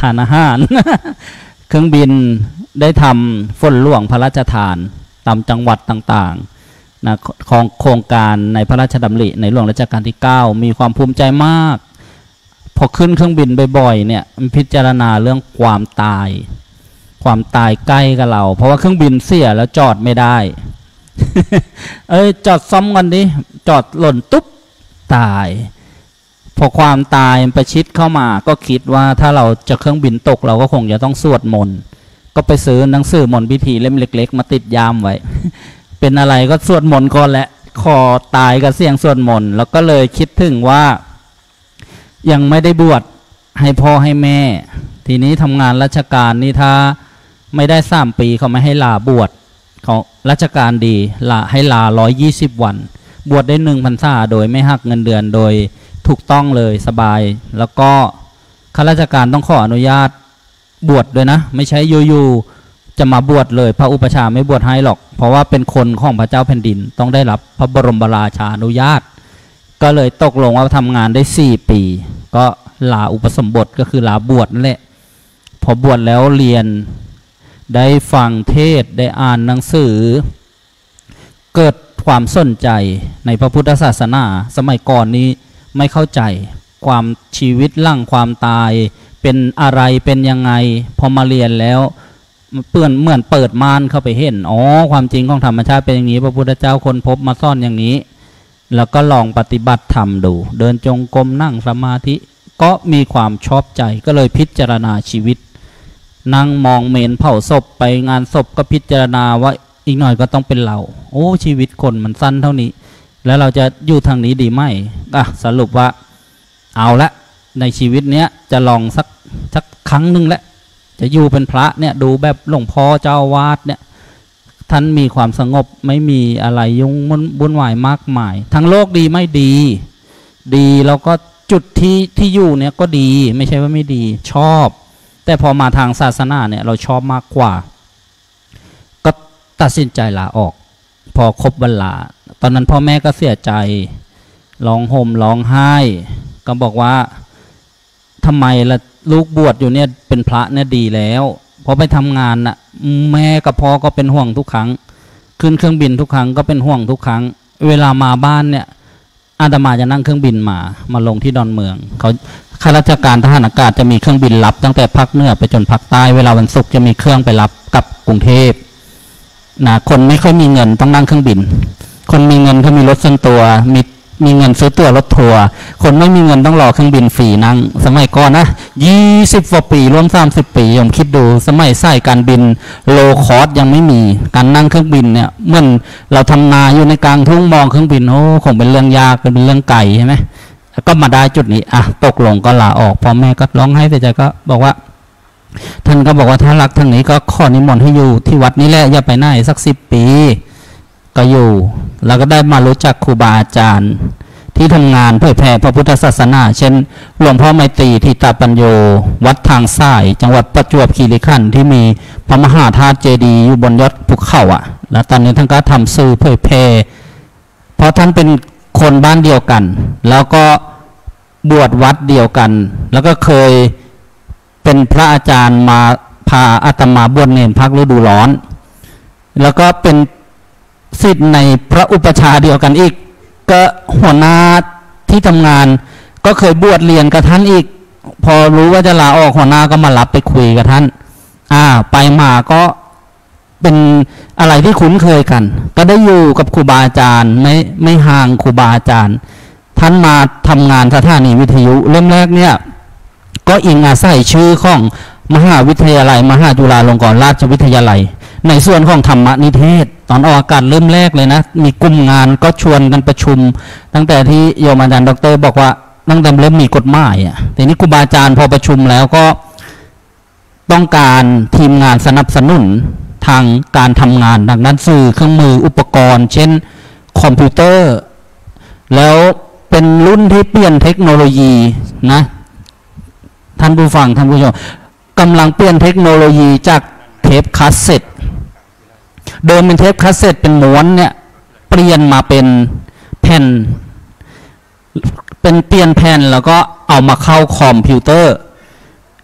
ทานอาหาร เครื่องบินได้ทำฝนหลวงพระราชทานตามจังหวัดต่างๆนะของโครงการในพระราชดำริในหลวงรัชกาลที่ 9มีความภูมิใจมากพอขึ้นเครื่องบินบ่อยๆเนี่ยมันพิจารณาเรื่องความตายใกล้กับเราเพราะว่าเครื่องบินเสียแล้วจอดไม่ได้ จอดซ่อมกันดิจอดหล่นตุ๊บตายพอความตายประชิดเข้ามาก็คิดว่าถ้าเราจะเครื่องบินตกเราก็คงจะต้องสวดมนต์ก็ไปซื้อหนังสือมนต์พิธีเล่มเล็กๆมาติดยามไว้ เป็นอะไรก็สวดมนต์ก่อนแหละขอตายกับเสียงสวดมนต์แล้วก็เลยคิดถึงว่ายังไม่ได้บวชให้พ่อให้แม่ทีนี้ทำงานราชการนี่ถ้าไม่ได้3 ปีเขาไม่ให้ลาบวชเขาราชการดีลาให้ลา120 วันบวชได้1 พรรษาโดยไม่หักเงินเดือนโดยถูกต้องเลยสบายแล้วก็ข้าราชการต้องขออนุญาตบวชด้วยนะไม่ใช่อยู่ๆจะมาบวชเลยพระอุปชาไม่บวชให้หรอกเพราะว่าเป็นคนของพระเจ้าแผ่นดินต้องได้รับพระบรมราชานุญาตก็เลยตกลงว่าทำงานได้4 ปีก็ลาอุปสมบทก็คือลาบวชนั่นแหละพอบวชแล้วเรียนได้ฟังเทศได้อ่านหนังสือเกิดความสนใจในพระพุทธศาสนาสมัยก่อนนี้ไม่เข้าใจความชีวิตหลังความตายเป็นอะไรเป็นยังไงพอมาเรียนแล้วเหมือนเปิดม่านเข้าไปเห็นความจริงของธรรมชาติเป็นอย่างนี้พระพุทธเจ้าค้นพบมาซ่อนอย่างนี้แล้วก็ลองปฏิบัติธรรมดูเดินจงกรมนั่งสมาธิก็มีความชอบใจก็เลยพิจารณาชีวิตนั่งมองเมนเผาศพไปงานศพก็พิจารณาว่าอีกหน่อยก็ต้องเป็นเราชีวิตคนมันสั้นเท่านี้แล้วเราจะอยู่ทางนี้ดีไหมสรุปว่าเอาละในชีวิตเนี้ยจะลองสักครั้งหนึ่งแหละจะอยู่เป็นพระเนี่ยดูแบบหลวงพ่อเจ้าวาดเนี่ยท่านมีความสงบไม่มีอะไรยุ่งวุ่นวายมากมายทั้งโลกดีไม่ดีแล้วก็จุดที่อยู่เนี่ยก็ดีไม่ใช่ว่าไม่ดีชอบแต่พอมาทางศาสนาเนี่ยเราชอบมากกว่าก็ตัดสินใจลาออกพอครบเวลาตอนนั้นพ่อแม่ก็เสียใจร้องห่มร้องไห้ก็บอกว่าทำไมล่ะลูกบวชอยู่เนี่ยเป็นพระเนี่ยดีแล้วพอไปทำงานน่ะแม่กับพ่อก็เป็นห่วงทุกครั้งขึ้นเครื่องบินทุกครั้งก็เป็นห่วงทุกครั้งเวลามาบ้านเนี่ยอาตมาจะนั่งเครื่องบินมาลงที่ดอนเมืองเขาข้าราชการทหารอากาศจะมีเครื่องบินรับตั้งแต่ภาคเหนือไปจนภาคใต้เวลาวันศุกร์จะมีเครื่องไปรับกับกรุงเทพนะคนไม่ค่อยมีเงินต้องนั่งเครื่องบินคนมีเงินเขามีรถส่วนตัวมีเงินซื้อตั๋วรถทัวร์คนไม่มีเงินต้องรอเครื่องบินฟรีนั่งสมัยก่อนนะ20 กว่าปีรวม30 ปีผมคิดดูสมัยสายการบินโลคอสยังไม่มีการนั่งเครื่องบินเนี่ยเหมือนเราทำนาอยู่ในกลางทุ่งมองเครื่องบินคงเป็นเรื่องยากเป็นเรื่องไกลใช่ไหมก็มาได้จุดนี้ตกลงก็ลาออกพ่อแม่ก็ร้องไห้เสียใจก็บอกว่าท่านก็บอกว่าถ้ารักทางนี้ก็ขอนิมนต์ให้อยู่ที่วัดนี้แหละอย่าไปไหนสัก10 ปีก็อยู่แล้วก็ได้มารู้จักครูบาอาจารย์ที่ทำงานเผยแผ่พระพุทธศาสนาเช่นหลวงพ่อไมตรีทิตาปัญโยวัดทางซ้ายจังหวัดประจวบคีรีขันธ์ที่มีพระมหาธาตุเจดีย์อยู่บนยอดภูเขาแล้วตอนนี้ท่านก็ทำสื่อเผยแผ่เพราะท่านเป็นคนบ้านเดียวกันแล้วก็บวชวัดเดียวกันแล้วก็เคยเป็นพระอาจารย์มาพาอาตมาบวชเนรพักฤดูร้อนแล้วก็เป็นศิษย์ในพระอุปชาเดียวกันอีกก็หัวหน้าที่ทำงานก็เคยบวชเรียนกับท่านอีกพอรู้ว่าจะลาออกหัวหน้าก็มารับไปคุยกับท่านไปมาก็เป็นอะไรที่คุ้นเคยกันก็ได้อยู่กับครูบาอาจารย์ไม่ห่างครูบาอาจารย์ท่านมาทำงานสถานีวิทยุเริ่มแรกเนี่ยก็อิงอาศัยชื่อของมหาวิทยาลัยมหาจุฬาลงกรณราชวิทยาลัยในส่วนของธรรมนิเทศตอนออกอากาศเริ่มแรกเลยนะมีกลุ่มงานก็ชวนกันประชุมตั้งแต่ที่โยมอาจารย์ดร.บอกว่าตั้งแต่เริ่มมีกฎหมายทีนี้ครูบาอาจารย์พอประชุมแล้วก็ต้องการทีมงานสนับสนุนทางการทำงานทางด้านสื่อเครื่องมืออุปกรณ์เช่นคอมพิวเตอร์แล้วเป็นรุ่นที่เปลี่ยนเทคโนโลยีนะท่านผู้ฟังท่านผู้ชมกำลังเปลี่ยนเทคโนโลยีจากเทปคาสเซ็ตเดิมเป็นเทปคาสเซ็ตเป็นม้วนเนี่ยเปลี่ยนมาเป็นแผ่นเปลี่ยนแผ่นแล้วก็เอามาเข้าคอมพิวเตอร์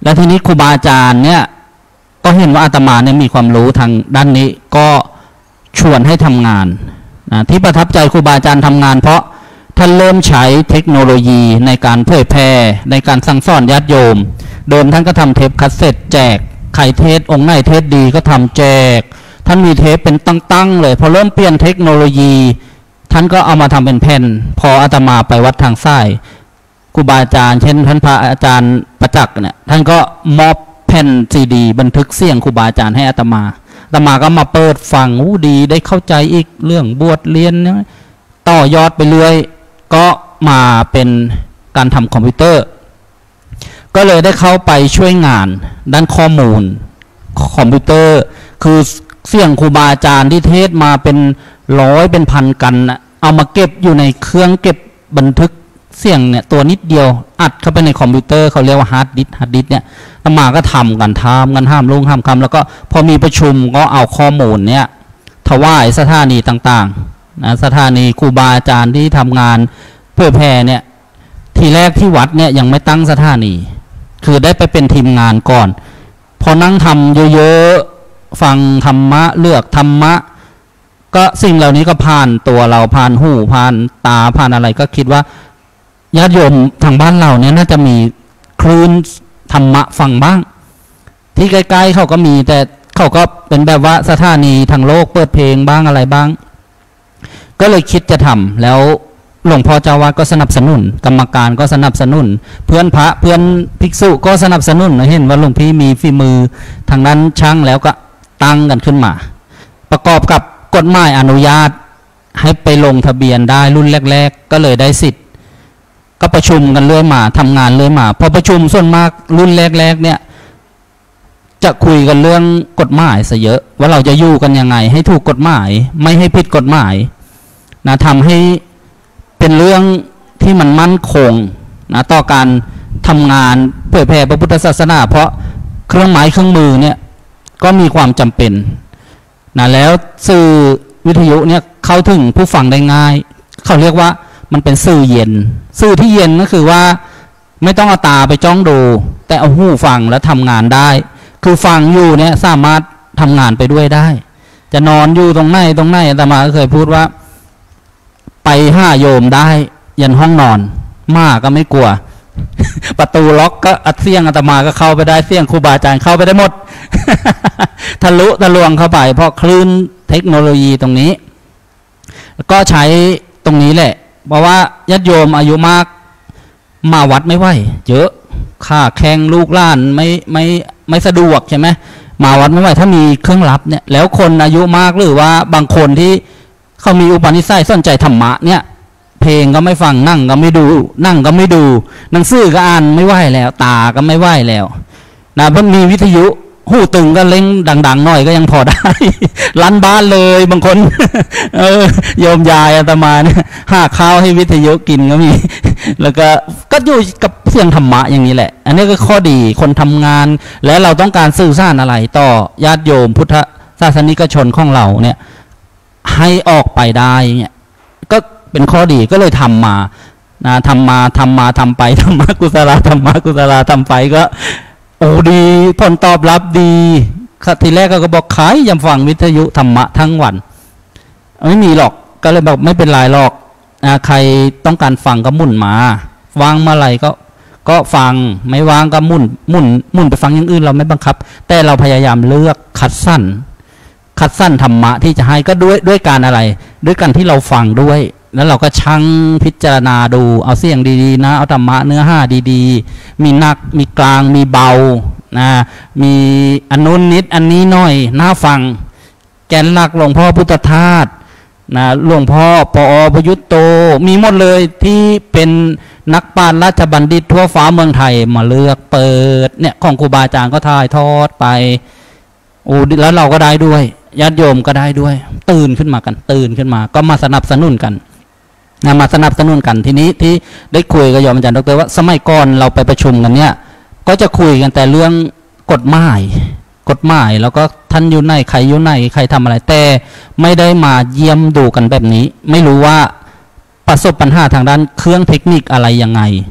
แล้วทีนี้ครูบาอาจารย์เนี่ยก็เห็นว่าอาตมาเนี่ยมีความรู้ทางด้านนี้ก็ชวนให้ทำงานนะที่ประทับใจครูบาอาจารย์ทำงานเพราะท่านเริ่มใช้เทคโนโลยีในการเผยแพร่ในการสั่งสอนญาติโยมเดิมท่านก็ทำเทปคัสเซ็ตแจกใครเทศองค์ไหนเทศดีก็ทำแจกท่านมีเทปเป็นตั้งๆเลยพอเริ่มเปลี่ยนเทคโนโลยีท่านก็เอามาทำเป็นแผ่นพออาตมาไปวัดทางซ้ายครูบาอาจารย์เช่นท่านพระอาจารย์ประจักษ์เนี่ยท่านก็มอบแผ่นซีดีบันทึกเสียงครูบาอาจารย์ให้อาตมาก็มาเปิดฟังดีได้เข้าใจอีกเรื่องบวชเรียนต่อยอดไปเรื่อยก็มาเป็นการทำคอมพิวเตอร์ก็เลยได้เข้าไปช่วยงานด้านข้อมูลคอมพิวเตอร์คือเสียงครูบาอาจารย์ที่เทศมาเป็นร้อยเป็นพันกันเอามาเก็บอยู่ในเครื่องเก็บบันทึกเสียงเนี่ยตัวนิดเดียวอัดเข้าไปในคอมพิวเตอร์เขาเรียกว่าฮาร์ดดิสก์เนี่ยมาก็ทำกันห้ามลงห้ามคำแล้วก็พอมีประชุมก็เอาข้อมูลเนี่ยถวายสถานีต่างๆนะสถานีครูบาอาจารย์ที่ทำงานเพื่อแผ่เนี่ยทีแรกที่วัดเนี่ยยังไม่ตั้งสถานีคือได้ไปเป็นทีมงานก่อนพอนั่งทำเยอะๆฟังธรรมะเลือกธรรมะก็สิ่งเหล่านี้ก็ผ่านตัวเราผ่านหูผ่านตาผ่านอะไรก็คิดว่าญาติโยมทางบ้านเราเนี่ยน่าจะมีคลื่นธรรมะฟังบ้างที่ใกล้ๆเขาก็มีแต่เขาก็เป็นแบบว่าสถานีทางโลกเปิดเพลงบ้างอะไรบ้างก็เลยคิดจะทำแล้วหลวงพ่อเจ้าวาดก็สนับสนุนกรรมการก็สนับสนุนเพื่อนพระเพื่อนภิกษุก็สนับสนุนเห็นว่าหลวงพี่มีฝีมือทางนั้นช่างแล้วก็ตั้งกันขึ้นมาประกอบกับกฎหมายอนุญาตให้ไปลงทะเบียนได้รุ่นแรกๆก็เลยได้สิทธิ์ก็ประชุมกันเรื่อยมาทำงานเรื่อยมาพอประชุมส่วนมากรุ่นแรกๆเนี่ยจะคุยกันเรื่องกฎหมายซะเยอะว่าเราจะอยู่กันยังไงให้ถูกกฎหมายไม่ให้ผิดกฎหมายนะทำให้เป็นเรื่องที่มันมั่นคงนะต่อการทำงานเผยแผ่พระพุทธศาสนาเพราะเครื่องหมายเครื่องมือเนี่ยก็มีความจำเป็นนะแล้วสื่อวิทยุเนี่ยเข้าถึงผู้ฟังได้ง่ายเขาเรียกว่ามันเป็นสื่อเย็นสื่อที่เย็นก็คือว่าไม่ต้องเอาตาไปจ้องดูแต่เอาหูฟังแล้วทำงานได้คือฟังอยู่เนี่ยสามารถทำงานไปด้วยได้จะนอนอยู่ตรงไหนอาตมาก็เคยพูดว่าไป5 โยมได้ยันห้องนอนมาก็ไม่กลัว ประตูล็อกก็อัดเสียงอาตมาก็เข้าไปได้เสียงครูบาอาจารย์เข้าไปได้หมด ทะลุทะลวงเข้าไปเพราะคลื่นเทคโนโลยีตรงนี้ก็ใช้ตรงนี้แหละเพราะว่าญาติโยมอายุมากมาวัดไม่ไหวเยอะค่าแข่งลูกหลานไม่สะดวกใช่ไหมมาวัดไม่ไหวถ้ามีเครื่องรับเนี่ยแล้วคนอายุมากหรือว่าบางคนที่เขามีอุปนิสัยสนใจธรรมะเนี่ยเพลงก็ไม่ฟังนั่งก็ไม่ดูหนังสือก็อ่านไม่ไหวแล้วตาก็ไม่ไหวแล้วนะเพราะมีวิทยุหูตึงก็เล่งดังๆหน่อยก็ยังพอได้ ลั่นบ้านเลยบางคน โยมยายอาตมาเนี่ยหาข้าวให้วิทยุกินก็มี แล้วก็อยู่กับเสียงธรรมะอย่างนี้แหละอันนี้ก็ข้อดีคนทำงานและเราต้องการสื่อสารอะไรต่อญาติโยมพุทธศาสนิกชนของเราเนี่ยให้ออกไปได้เนี่ยก็เป็นข้อดีก็เลยทำมานะทำไปธรรมะกุศลทำไปก็โอ้ดีผลตอบรับดีทีแรกก็บอกขายยำฟังวิทยุธรรมะทั้งวันไม่มีหรอกก็เลยบอกไม่เป็นไรหรอกใครต้องการฟังก็หมุนมาวางมาอะไรก็ฟังไม่วางก็หมุนไปฟังอย่างอื่นเราไม่บังคับแต่เราพยายามเลือกคัดสั้นธรรมะที่จะให้ก็ด้วยการอะไรด้วยการที่เราฟังด้วยแล้วเราก็ชั่งพิจารณาดูเอาเสียงดีๆนะเอาธรรมะเนื้อหาดีๆมีหนักมีกลางมีเบานะมีอันนู้นนิดอันนี้น้อยน่าฟังแกนหลักหลวงพ่อพุทธทาสนะหลวงพ่อปอพยุตโตมีหมดเลยที่เป็นนักปราชญ์ราชบัณฑิตทั่วฟ้าเมืองไทยมาเลือกเปิดเนี่ยของครูบาอาจารย์ก็ถ่ายทอดไปโอ้แล้วเราก็ได้ด้วยญาติโยมก็ได้ด้วยตื่นขึ้นมาก็มาสนับสนุนกันทีนี้ที่ได้คุยกับโยมอาจารย์ดร.ว่าสมัยก่อนเราไปประชุมกันเนี่ยก็จะคุยกันแต่เรื่องกฎหมายแล้วก็ท่านอยู่ไหนใครอยู่ไหนใครทำอะไรแต่ไม่ได้มาเยี่ยมดูกันแบบนี้ไม่รู้ว่าประสบปัญหาทางด้านเครื่องเทคนิคอะไรยังไง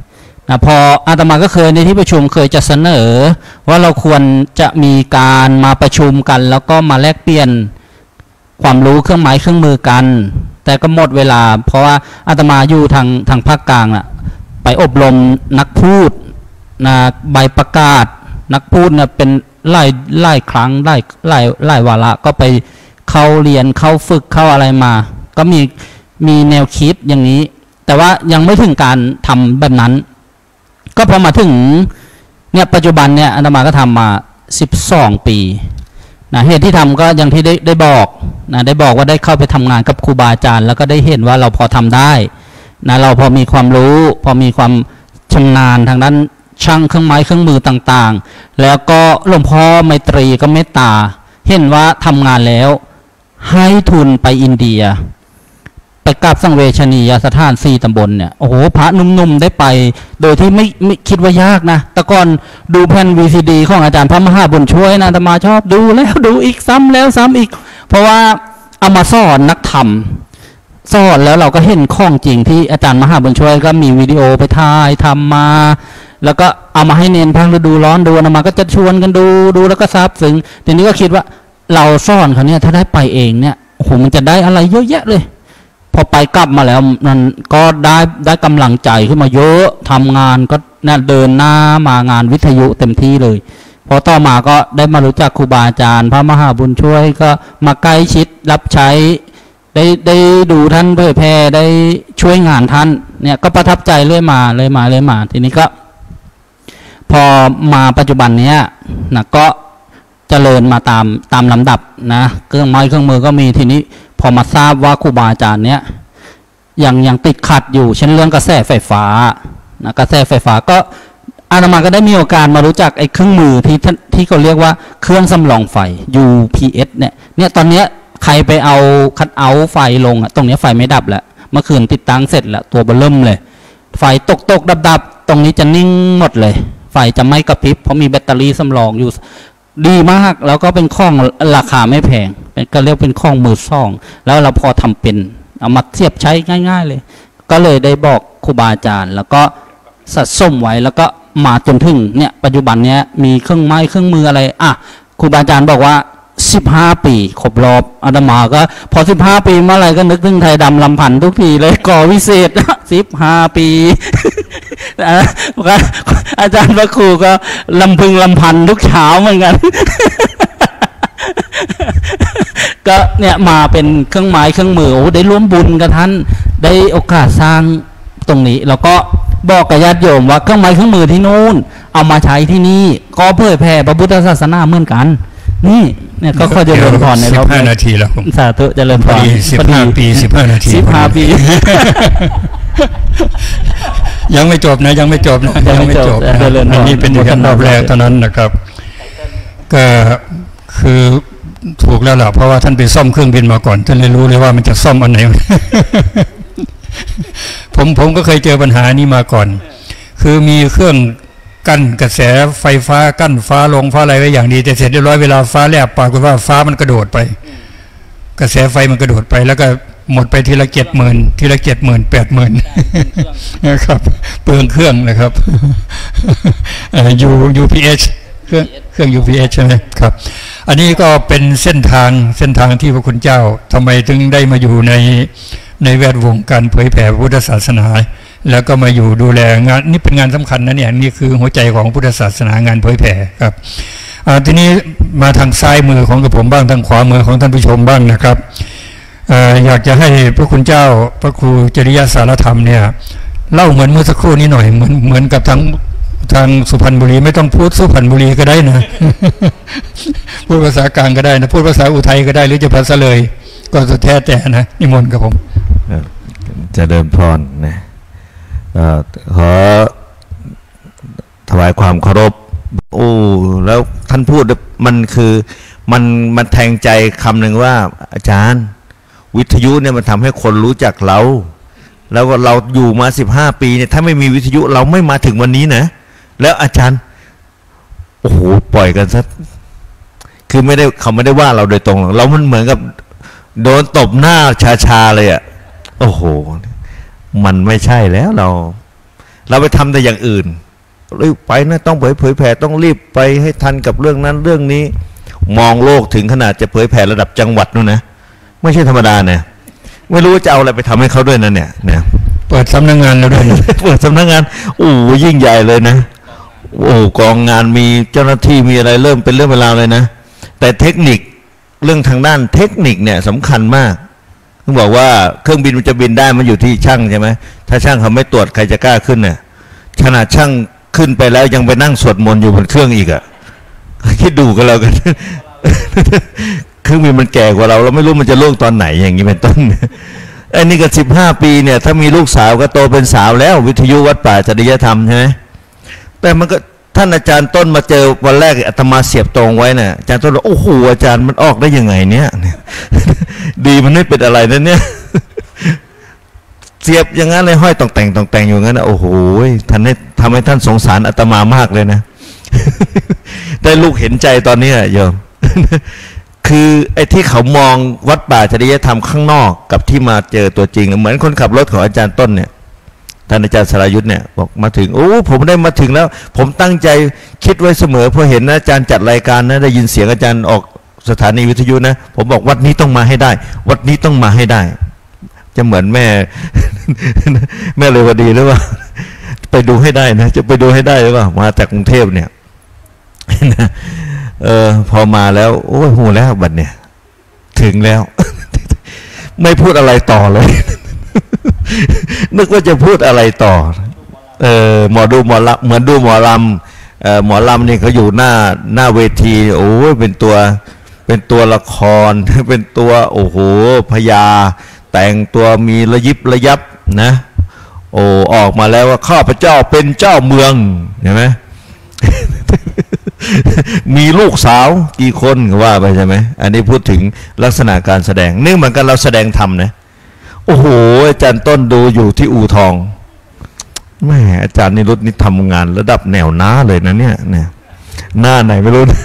นะพออาตมาก็เคยในที่ประชุมเคยจะเสนอว่าเราควรจะมีการมาประชุมกันแล้วก็มาแลกเปลี่ยนความรู้เครื่องไม้เครื่องมือกันแต่ก็หมดเวลาเพราะว่าอาตมาอยู่ทางภาคกลางน่ะไปอบรมนักพูดนะใบประกาศนักพูดเนี่ยเป็นไล่ครั้งไล่วาระก็ไปเข้าเรียนเข้าฝึกเข้าอะไรมาก็มีแนวคิดอย่างนี้แต่ว่ายังไม่ถึงการทำแบบนั้นก็พอมาถึงเนี่ยปัจจุบันเนี่ยอาตมาก็ทำมา12 ปีนะเหตุที่ทำก็อย่างที่ได้บอกนะได้บอกว่าได้เข้าไปทำงานกับครูบาอาจารย์แล้วก็ได้เห็นว่าเราพอทำได้นะเราพอมีความรู้พอมีความชำนาญทางด้านช่างเครื่องไม้เครื่องมือต่างๆแล้วก็หลวงพ่อไมตรีก็เมตตาเห็นว่าทำงานแล้วให้ทุนไปอินเดียไปกราบสังเวชนียสถาน4 ตำบลเนี่ยโอ้โหพระนุ่มๆได้ไปโดยที่ไม่คิดว่ายากนะแต่ก่อนดูแผ่น VCD ของอาจารย์พระมหาบุญช่วยนะอาตมาชอบดูแล้วดูอีกซ้ำแล้วซ้ำอีกเพราะว่าเอามาสอนนักธรรมสอนแล้วเราก็เห็นข้องจริงที่อาจารย์มหาบุญช่วยก็มีวิดีโอไปถ่ายทำมาแล้วก็เอามาให้เน้นภาคฤดูร้อนดูอาตมาก็จะชวนกันดูแล้วก็ซาบซึ้งทีนี้ก็คิดว่าเราสอนเขาเนี่ยถ้าได้ไปเองเนี่ยโอ้โหมันจะได้อะไรเยอะแยะเลยพอไปกลับมาแล้วมันก็ได้กำลังใจขึ้นมาเยอะทำงานก็เนี่ยเดินหน้ามางานวิทยุเต็มที่เลยพอต่อมาก็ได้มารู้จักครูบาอาจารย์พระมหาบุญช่วยก็มาใกล้ชิดรับใช้ได้ดูท่านเผยแพร่ได้ช่วยงานท่านเนี่ยก็ประทับใจเรื่อยมาทีนี้ก็พอมาปัจจุบันเนี้ยนะก็เจริญมาตามลำดับนะเครื่องไม้เครื่องมือก็มีทีนี้พอมาทราบว่าครูบาอาจารย์เนี้ยยังติดขัดอยู่เช่นเรื่องกระแสไฟฟ้านะกระแสไฟฟ้าก็อาตมาก็ได้มีโอกาสมารู้จักไอ้เครื่องมือที่เขาเรียกว่าเครื่องสำรองไฟ UPS เนี่ยตอนเนี้ยใครไปเอาคัทเอาท์ไฟลงตรงนี้ไฟไม่ดับแล้วเมื่อคืนติดตั้งเสร็จแล้วตัวเบลเริ่มเลยไฟตกดับตรงนี้จะนิ่งหมดเลยไฟจะไม่กระพริบเพราะมีแบตเตอรี่สำรองอยู่ดีมากแล้วก็เป็นข้องราคาไม่แพงก็เรียกเป็นข้องมือสองแล้วเราพอทำเป็นเอามาเทียบใช้ง่ายๆเลยก็เลยได้บอกครูบาอาจารย์แล้วก็สะสมไว้แล้วก็มาจนถึงเนี่ยปัจจุบันเนี้ยมีเครื่องไม้เครื่องมืออะไรครูบาอาจารย์บอกว่า15 ปีครบรอบอาตมาก็พอ15 ปีเมื่อไหร่ก็นึกถึงไทยดำลำพันทุกทีเลยก่อวิเศษ15 ปีอาจารย์พระครูก็ลำพึงลำพันทุกเช้าเหมือนกันก็เนี่ยมาเป็นเครื่องไม้เครื่องมือโอ้ได้ร่วมบุญกับท่านได้โอกาสสร้างตรงนี้แล้วก็บอกกับญาติโยมว่าเครื่องไม้เครื่องมือที่นู่นเอามาใช้ที่นี่ก็เผยแผ่พระพุทธศาสนาเหมือนกันนี่เนี่ยก็ค่อยจะเริ่มพรในรอบ 15 นาทีแล้วผมสาธุจะเริ่มพร 15 ปี15 นาที 15 ปียังไม่จบนะยังไม่จบอันนี้เป็นแค่รอบแรกเท่านั้นนะครับก็คือถูกแล้วล่ะเพราะว่าท่านไปซ่อมเครื่องบินมาก่อนท่านเลยรู้เลยว่ามันจะซ่อมอันไหน ผมก็เคยเจอปัญหานี้มาก่อนคือมีเครื่องกั้นกระแสไฟฟ้ากั้นฟ้าลงฟ้าอะไรไว้อย่างดีแต่เสร็จเรียบร้อยเวลาฟ้าแลบปรากฏว่าฟ้ามันกระโดดไปกระแสไฟมันกระโดดไปแล้วก็หมดไปทีละ 70,000 ทีละ 70,000 80,000 นะครับเปลืองเครื่องนะครับUPS เครื่อง UPS ใช่ไหมครับอันนี้ก็เป็นเส้นทางที่พระคุณเจ้าทำไมถึงได้มาอยู่ในแวดวงการเผยแผ่พุทธศาสนาแล้วก็มาอยู่ดูแลงานนี่เป็นงานสำคัญนะเนี่ยนี่คือหัวใจของพุทธศาสนางานเผยแผ่ครับทีนี้มาทางซ้ายมือของกระผมบ้างทางขวามือของท่านผู้ชมบ้างนะครับอยากจะให้พระคุณเจ้าพระครูจริยสารธรรมเนี่ยเล่าเหมือนเมื่อสักครู่นี้หน่อยเหมือนกับทางสุพรรณบุรีไม่ต้องพูดสุพรรณบุรีก็ได้นะ พูดภาษากลางก็ได้นะพูดภาษาอุทัยก็ได้หรือจะภาษาเลยก็สุดแท้แต่นะนิมนต์กับผมจะเดิมพรนะขอถวายความเคารพโอ้แล้วท่านพูดมันคือมันแทงใจคำหนึ่งว่าอาจารย์วิทยุเนี่ยมันทำให้คนรู้จักเราแล้วก็เราอยู่มา15 ปีเนี่ยถ้าไม่มีวิทยุเราไม่มาถึงวันนี้นะแล้วอาจารย์โอ้โหปล่อยกันซะคือเขาไม่ได้ว่าเราโดยตรงเรามันเหมือนกับโดนตบหน้าชาเลยอ่ะโอ้โหมันไม่ใช่แล้วเราเราไปทำแต่อย่างอื่นรีบไปนะต้องเผยแผ่ต้องรีบไปให้ทันกับเรื่องนั้นเรื่องนี้มองโลกถึงขนาดจะเผยแผ่ระดับจังหวัดนู่นนะไม่ใช่ธรรมดาเนี่ยไม่รู้จะเอาอะไรไปทำให้เขาด้วยนะเนี่ยเปิดสำนักงานแล้วด้วยเปิดสำนักงานโอ้ยิ่งใหญ่เลยนะโอ้กองงานมีเจ้าหน้าที่มีอะไรเริ่มเป็นเรื่องเวลาเลยนะแต่เทคนิคเรื่องทางด้านเทคนิคเนี่ยสำคัญมากต้องบอกว่าเครื่องบินมันจะบินได้มันอยู่ที่ช่างใช่ไหมถ้าช่างเขาไม่ตรวจใครจะกล้าขึ้นเนี่ยขนาดช่างขึ้นไปแล้วยังไปนั่งสวดมนต์อยู่บนเครื่องอีกอะคิดดูกันแล้วกัน เครื่องบินมันแก่กว่าเราไม่รู้มันจะล่วงตอนไหนอย่างนี้เป็นต้นไอ้นี่ก็15 ปีเนี่ยถ้ามีลูกสาวก็โตเป็นสาวแล้ววิทยุวัดป่าจริยธรรมใช่ไหมแต่มันก็ท่านอาจารย์ต้นมาเจอวันแรกอาตมาเสียบตรงไว้น่ะอาจารย์ต้นบอกโอ้โหอาจารย์มันออกได้ยังไงเนี่ยดีมันไม่เป็นอะไรนั่นเนี่ยเสียบอย่างนั้นเลยห้อยต้องแต่งอยู่งั้นนะโอ้โหท่านทำให้ท่านสงสารอาตมามากเลยนะ ได้ลูกเห็นใจตอนนี้โยม คือไอ้ที่เขามองวัดป่าจริยธรรมข้างนอกกับที่มาเจอตัวจริงเหมือนคนขับรถของอาจารย์ต้นเนี่ยท่านอาจารย์สรายุทธเนี่ยบอกมาถึงโอ้ผมได้มาถึงแล้วผมตั้งใจคิดไว้เสมอพอเห็นนะอาจารย์จัดรายการนะได้ยินเสียงอาจารย์ออกสถานีวิทยุนะผมบอกวัดนี้ต้องมาให้ได้วัดนี้ต้องมาให้ได้จะเหมือนแม่ แม่เลวดีหรือเปล่าไปดูให้ได้นะจะไปดูให้ได้หรือเปล่ามาจากกรุงเทพเนี่ยพอมาแล้วโอ้ยหูแล้วบัดเนี่ยถึงแล้ว ไม่พูดอะไรต่อเลย นึกว่าจะพูดอะไรต่อหมอดูหมอลำเหมือนดูหมอลำหมอลำนี่เขาอยู่หน้าเวทีโอ้ยเป็นตัวละคร เป็นตัวโอ้โหพญาแต่งตัวมีระยิบระยับนะโอ้ออกมาแล้วว่าข้าพเจ้าเป็นเจ้าเมืองเห็นไหม มีลูกสาวกี่คนว่าไปใช่ไหมอันนี้พูดถึงลักษณะการแสดงนี่เหมือนกันเราแสดงธรรมนะโอ้โหอาจารย์ต้นดูอยู่ที่อู่ทองแม่อาจารย์นิรุตนี่ทำงานระดับแนวหน้าเลยนะเนี่ยหน้าไหนไม่รู้นะ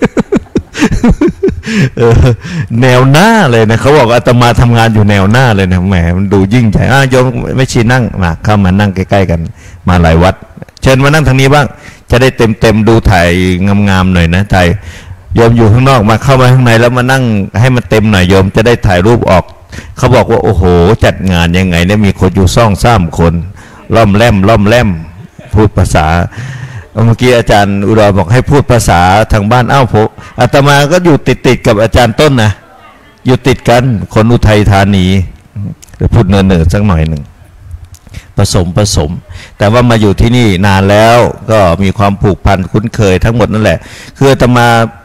แนวหน้าเลยนะเขาบอกอาตมาทำงานอยู่แนวหน้าเลยนะแหมมันดูยิ่งใหญ่โยมไม่ชี้นั่งมาเข้ามานั่งใกล้ๆกันมาหลายวัดเชิญมานั่งทางนี้บ้างจะได้เต็มดูถ่ายงามๆหน่อยนะถ่ายโยมอยู่ข้างนอกมาเข้ามาข้างในแล้วมานั่งให้มันเต็มหน่อยโยมจะได้ถ่ายรูปออกเขาบอกว่าโอ้โหจัดงานยังไงเนี่ยมีคนอยู่2-3 คนล่อมแล่มพูดภาษาเมื่อกี้อาจารย์อุดรบอกให้พูดภาษาทางบ้านผมอาตมาก็อยู่ติดกับอาจารย์ต้นนะอยู่ติดกันคนอุทัยธานีเดี๋ยวพูดเนิร์ๆสักหน่อยหนึ่งผสมแต่ว่ามาอยู่ที่นี่นานแล้วก็มีความผูกพันคุ้นเคยทั้งหมดนั่นแหละคืออาตมา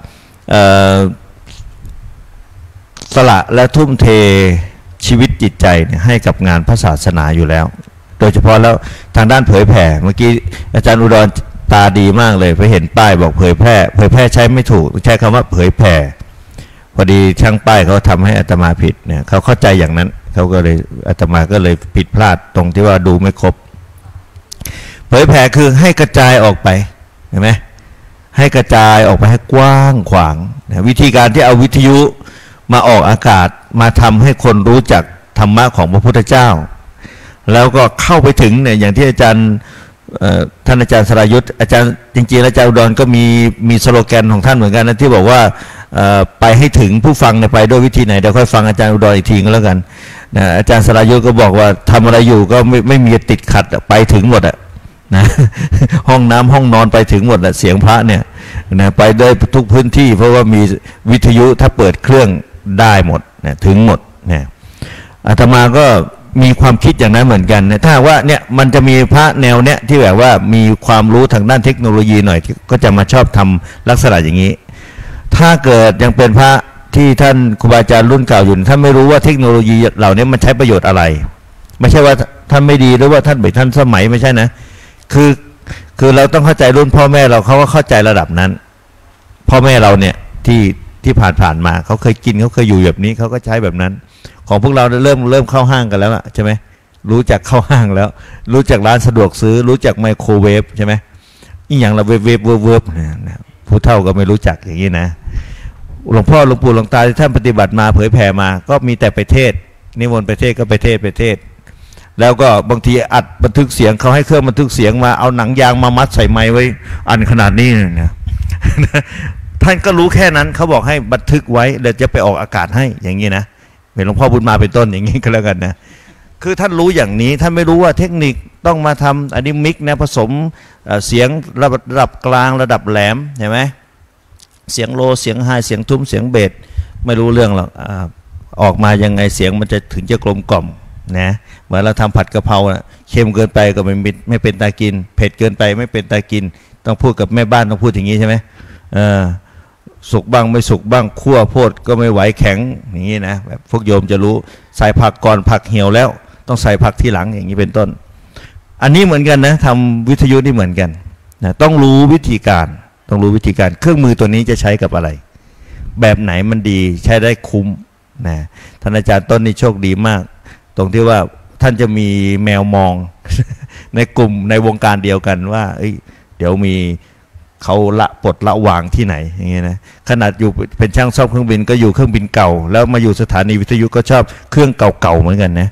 สละและทุ่มเทชีวิตจิตใจให้กับงานพระศาสนาอยู่แล้วโดยเฉพาะแล้วทางด้านเผยแผ่เมื่อกี้อาจารย์อุดรตาดีมากเลยไปเห็นป้ายบอกเผยแพร่ใช้ไม่ถูกใช้คำว่าเผยแผ่พอดีช่างป้ายเขาทำให้อาตมาผิดเนี่ยเขาเข้าใจอย่างนั้นเขาก็เลยอาตมาก็เลยผิดพลาดตรงที่ว่าดูไม่ครบเผยแผ่คือให้กระจายออกไปเห็นไหมให้กระจายออกไปให้กว้างขวางวิธีการที่เอาวิทยุมาออกอากาศมาทำให้คนรู้จักธรรมะของพระพุทธเจ้าแล้วก็เข้าไปถึงเนี่ยอย่างที่อาจารย์ท่านอาจารย์สรายุทธอาจารย์จริงๆอาจารย์อุดรก็มีสโลแกนของท่านเหมือนกันนะที่บอกว่าไปให้ถึงผู้ฟังเนี่ยไปด้วยวิธีไหนเดี๋ยวค่อยฟังอาจารย์อุดรอีกทีก็แล้วกันนะอาจารย์สรายุทธก็บอกว่าทำอะไรอยู่ก็ไม่มีติดขัดไปถึงหมดอะนะ ห้องน้ำห้องนอนไปถึงหมดอะเสียงพระเนี่ยนะไปได้ทุกพื้นที่เพราะว่ามีวิทยุถ้าเปิดเครื่องได้หมดนะถึงหมดนะอาตมาก็มีความคิดอย่างนั้นเหมือนกันนะถ้าว่าเนี่ยมันจะมีพระแนวเนี้ยที่แบบว่ามีความรู้ทางด้านเทคโนโลยีหน่อยก็จะมาชอบทำลักษณะอย่างนี้ถ้าเกิดยังเป็นพระที่ท่านครูบาอาจารย์รุ่นเก่าอยู่ท่านไม่รู้ว่าเทคโนโลยีเหล่านี้มันใช้ประโยชน์อะไรไม่ใช่ว่าท่านไม่ดีหรือว่าท่านไม่ทันสมัยไม่ใช่นะคือเราต้องเข้าใจรุ่นพ่อแม่เราเขาก็เข้าใจระดับนั้นพ่อแม่เราเนี่ยที่ผ่านมาเขาเคยกินเขาเคยอยู่แบบนี้เขาก็ใช้แบบนั้นของพวกเราเริ่มเข้าห้างกันแล้วใช่ไหมรู้จักเข้าห้างแล้วรู้จักร้านสะดวกซื้อรู้จักไมโครเวฟใช่ไหมอีกอย่างเราเวฟผู้เฒ่าก็ไม่รู้จักอย่างนี้นะหลวงพ่อหลวงปู่หลวงตาที่ท่านปฏิบัติมาเผยแผ่มาก็มีแต่ไปเทศนิมนต์ไปเทศก็ไปเทศแล้วก็บางทีอัดบันทึกเสียงเขาให้เครื่องบันทึกเสียงมาเอาหนังยางมามัดใส่ไม้ไว้อันขนาดนี้เนี่ยท่านก็รู้แค่นั้นเขาบอกให้บันทึกไว้เดี๋ยวจะไปออกอากาศให้อย่างนี้นะเป็นหลวงพ่อบุญมาเป็นต้นอย่างนี้ก็แล้วกันนะคือท่านรู้อย่างนี้ท่านไม่รู้ว่าเทคนิคต้องมาทำอันนี้มิกนะผสมเสียงระดับกลางระดับแหลมเห็นไหมเสียงโลเสียงไฮเสียงทุ้มเสียงเบสไม่รู้เรื่องหรอกออกมายังไงเสียงมันจะถึงจะกลมกล่อมนะเหมือนเราทำผัดกะเพรานะเค็มเกินไปก็ไม่เป็นตากินเผ็ดเกินไปไม่เป็นตากินต้องพูดกับแม่บ้านต้องพูดอย่างนี้ใช่ไหมสุกบ้างไม่สุกบ้างคั่วโพดก็ไม่ไหวแข็งอย่างนี้นะแบบพวกโยมจะรู้ใส่ผักก่อนผักเหี่ยวแล้วต้องใส่ผักที่หลังอย่างนี้เป็นต้นอันนี้เหมือนกันนะทำวิทยุนี่เหมือนกันนะต้องรู้วิธีการเครื่องมือตัวนี้จะใช้กับอะไรแบบไหนมันดีใช้ได้คุ้มนะท่านอาจารย์ต้นนี่โชคดีมากตรงที่ว่าท่านจะมีแมวมอง ในกลุ่มในวงการเดียวกันว่าเดี๋ยวมีเขาปลดละวางที่ไหนอย่างเงี้ยนะขนาดอยู่เป็นช่างซ่อมเครื่องบินก็อยู่เครื่องบินเก่าแล้วมาอยู่สถานีวิทยุก็ชอบเครื่องเก่าๆเหมือนกันนะ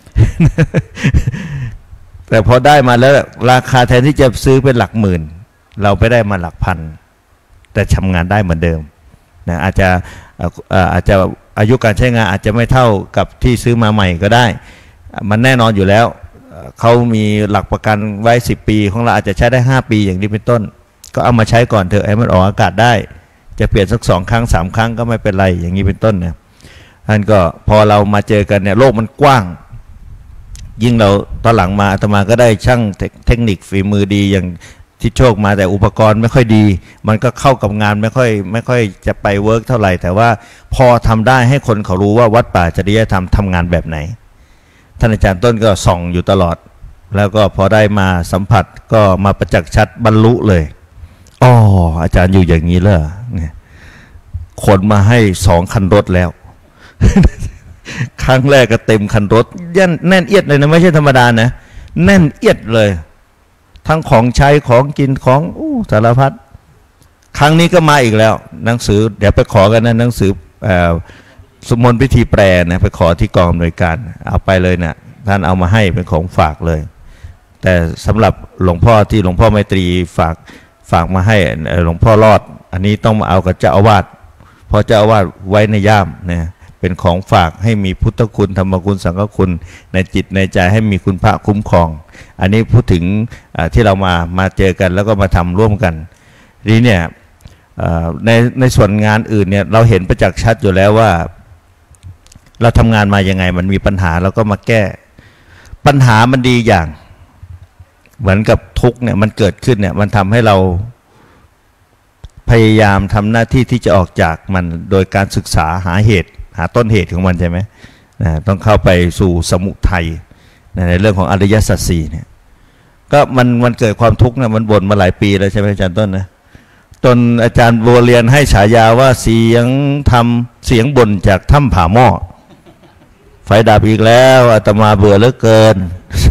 แต่พอได้มาแล้วราคาแทนที่จะซื้อเป็นหลักหมื่นเราไปได้มาหลักพันแต่ทำงานได้เหมือนเดิมนะอาจจะอายุการใช้งานอาจจะไม่เท่ากับที่ซื้อมาใหม่ก็ได้มันแน่นอนอยู่แล้วเขามีหลักประกันไว้10 ปีของเราอาจจะใช้ได้5 ปีอย่างนี้เป็นต้นก็เอามาใช้ก่อนเถอะให้มันออกอากาศได้จะเปลี่ยนสัก2 ครั้ง 3 ครั้งก็ไม่เป็นไรอย่างนี้เป็นต้นนะท่านก็พอเรามาเจอกันเนี่ยโลกมันกว้างยิ่งเราตอนหลังมาอาตมาก็ได้ช่างเทคนิคฝีมือดีอย่างที่โชคมาแต่อุปกรณ์ไม่ค่อยดีมันก็เข้ากับงานไม่ค่อยจะไปเวิร์กเท่าไหร่แต่ว่าพอทำได้ให้คนเขารู้ว่าวัดป่าจริยธรรมทำงานแบบไหนท่านอาจารย์ต้นก็ส่องอยู่ตลอดแล้วก็พอได้มาสัมผัสก็มาประจักษ์ชัดบรรลุเลยอ๋ออาจารย์อยู่อย่างนี้เลยเนี่ยขนมาให้2 คันรถแล้ว ครั้งแรกก็เต็มคันรถแน่นเอียดเลยนะไม่ใช่ธรรมดานะแน่นเอียดเลยทั้งของใช้ของกินของสารพัดครั้งนี้ก็มาอีกแล้วหนังสือเดี๋ยวไปขอกันนะหนังสือสมมติพิธีแปลนะไปขอที่กองอำนวยการเอาไปเลยนะท่านเอามาให้เป็นของฝากเลยแต่สำหรับหลวงพ่อที่หลวงพ่อไมตรีฝากมาให้หลวงพ่อรอดอันนี้ต้องมาเอากับเจ้าอาวาสเพราะเจ้าอาวาสไว้ในย่ามนะเป็นของฝากให้มีพุทธคุณธรรมคุณสังฆคุณในจิตในใจให้มีคุณพระคุ้มครองอันนี้พูดถึงที่เรามาเจอกันแล้วก็มาทำร่วมกันนี้เนี่ยในส่วนงานอื่นเนี่ยเราเห็นประจักษ์ชัดอยู่แล้วว่าเราทำงานมายังไงมันมีปัญหาเราก็มาแก้ปัญหามันดีอย่างเหมือนกับทุกข์เนี่ยมันเกิดขึ้นเนี่ยมันทำให้เราพยายามทำหน้าที่ที่จะออกจากมันโดยการศึกษาหาต้นเหตุของมันใช่ไหมต้องเข้าไปสู่สมุทัยในเรื่องของอริยสัจสี่เนี่ยก็มันเกิดความทุกข์เนี่ยมันบ่นมาหลายปีแล้วใช่ไหมอาจารย์ต้นนะจนอาจารย์บัวเรียนให้ฉายาว่าเสียงบ่นจากถ้ำผาหม้อไฟดับอีกแล้วอาตมาเบื่อเหลือเกิน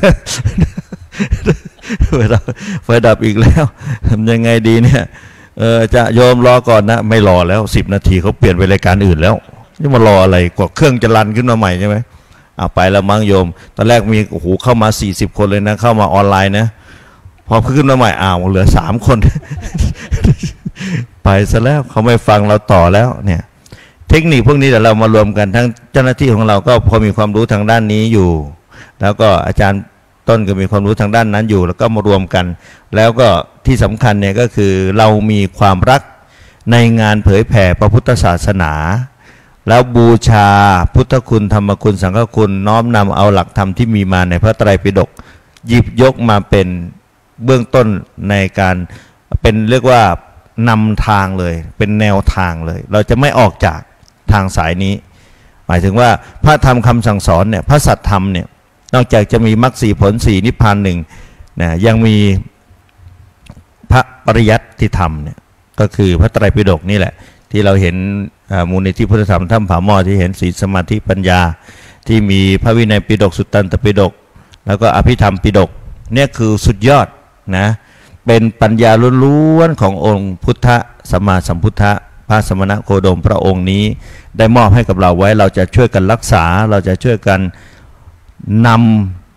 ไฟดับอีกแล้วทำยังไงดีเนี่ยจะโยมรอก่อนนะไม่รอแล้ว10 นาทีเขาเปลี่ยนไปรายการอื่นแล้วนี่มารออะไรกว่าเครื่องจะรันขึ้นมาใหม่ใช่ไหมเอาไปแล้วมั้งโยมตอนแรกมีโอ้โหเข้ามา40 คนเลยนะเข้ามาออนไลน์นะพอขึ้นมาใหม่เหลือ3 คน ไปซะแล้วเขาไม่ฟังเราต่อแล้วเนี่ยเทคนิคพวกนี้เดี๋ยวเรามารวมกันทั้งเจ้าหน้าที่ของเราก็พอมีความรู้ทางด้านนี้อยู่แล้วก็อาจารย์ต้นก็มีความรู้ทางด้านนั้นอยู่แล้วก็มารวมกันแล้วก็ที่สำคัญเนี่ยก็คือเรามีความรักในงานเผยแผ่พระพุทธศาสนาแล้วบูชาพุทธคุณธรรมคุณสังฆคุณน้อมนำเอาหลักธรรมที่มีมาในพระไตรปิฎกหยิบยกมาเป็นเบื้องต้นในการเป็นเรียกว่านำทางเลยเป็นแนวทางเลยเราจะไม่ออกจากทางสายนี้หมายถึงว่าพระธรรมคำสั่งสอนเนี่ยพระสัทธรรมเนี่ยนอกจากจะมีมรรค4 ผล 4นิพพาน1นะยังมีพระปริยัติธรรมเนี่ยก็คือพระไตรปิฎกนี่แหละที่เราเห็นมูลนิธิพุทธธรรมถ้ำผาหม้อที่เห็นศีลสมาธิปัญญาที่มีพระวินัยปิฎกสุตตันตปิฎกแล้วก็อภิธรรมปิฎกเนี่ยคือสุดยอดนะเป็นปัญญาล้วนๆขององค์พุทธสัมมาสัมพุทธะพระสมณโคดมพระองค์นี้ได้มอบให้กับเราไว้เราจะช่วยกันรักษาเราจะช่วยกันน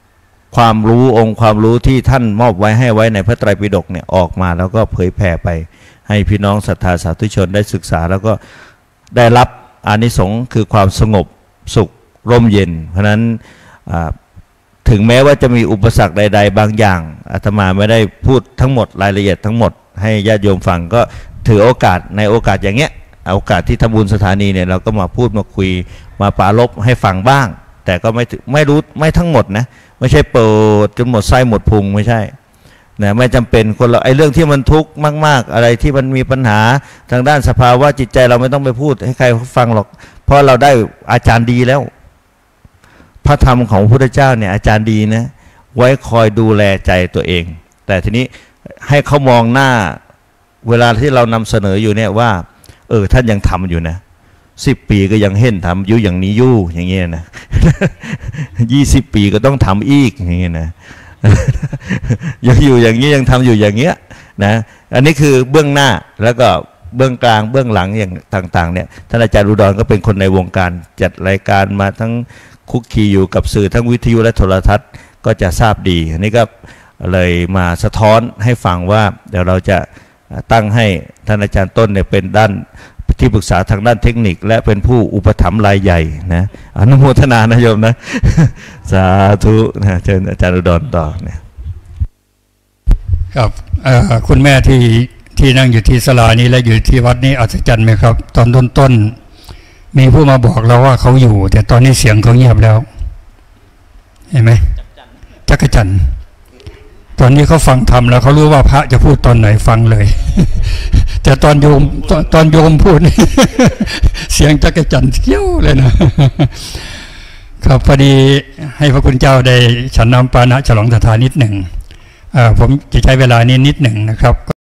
ความรู้องค์ความรู้ที่ท่านมอบไว้ให้ไว้ในพระไตรปิฎกเนี่ยออกมาแล้วก็เผยแผ่ไปให้พี่น้องศรัทธาสาธุชนได้ศึกษาแล้วก็ได้รับอานิสงส์คือความสงบสุขร่มเย็นเพราะนั้นถึงแม้ว่าจะมีอุปสรรคใดๆบางอย่างอาตมาไม่ได้พูดทั้งหมดรายละเอียดทั้งหมดให้ญาติโยมฟังก็ถือโอกาสในโอกาสอย่างเงี้ยโอกาสที่ทำบุญสถานีเนี่ยเราก็มาพูดมาคุยมาปรารภให้ฟังบ้างแต่ก็ไม่รู้ไม่ทั้งหมดนะไม่ใช่เปิดจนหมดไส้หมดพุงไม่ใช่นะไม่จำเป็นคนเราไอ้เรื่องที่มันทุกข์มากๆอะไรที่มันมีปัญหาทางด้านสภาวะจิตใจเราไม่ต้องไปพูดให้ใครฟังหรอกเพราะเราได้อาจารย์ดีแล้วพระธรรมของพระพุทธเจ้าเนี่ยอาจารย์ดีนะไว้คอยดูแลใจตัวเองแต่ทีนี้ให้เขามองหน้าเวลาที่เรานำเสนออยู่เนี่ยว่าท่านยังทำอยู่นะ10 ปีก็ยังเห็นทำอยู่อย่างนี้อยู่อย่างเงี้ยนะ20 ปีก็ต้องทำอีกอย่างเงี้ยนะยังอยู่อย่างนี้ยังทำอยู่อย่างเงี้ยนะอันนี้คือเบื้องหน้าแล้วก็เบื้องกลางเบื้องหลังอย่างต่างๆเนี่ยท่านอาจารย์อุดรก็เป็นคนในวงการจัดรายการมาทั้งคุกคีอยู่กับสื่อทั้งวิทยุและโทรทัศน์ก็จะทราบดีอันนี้ก็เลยมาสะท้อนให้ฟังว่าเดี๋ยวเราจะตั้งให้ท่านอาจารย์ต้นเนี่ยเป็นด้านที่ปรึกษาทางด้านเทคนิคและเป็นผู้อุปถัมภ์รายใหญ่นะอนุโมทนานะโยมนะสาธุนะเชิญอาจารย์อุดรต่อเนี่ยครับคุณแม่ที่นั่งอยู่ที่ศาลานี้และอยู่ที่วัดนี้อัศจรรย์ไหมครับตอนต้นมีผู้มาบอกเราว่าเขาอยู่แต่ตอนนี้เสียงเขาเงียบแล้วเห็นไหมจักรจันทร์ตอนนี้เขาฟังธรรมแล้วเขารู้ว่าพระจะพูดตอนไหนฟังเลยแต่ตอนโยมพูด เสียงจักรจันทร์เกี้ยวเลยนะครับพอดีให้พระคุณเจ้าได้ฉันน้ำปานะฉลองสถานนิดหนึ่งผมจะใช้เวลานี้นิดหนึ่งนะครับ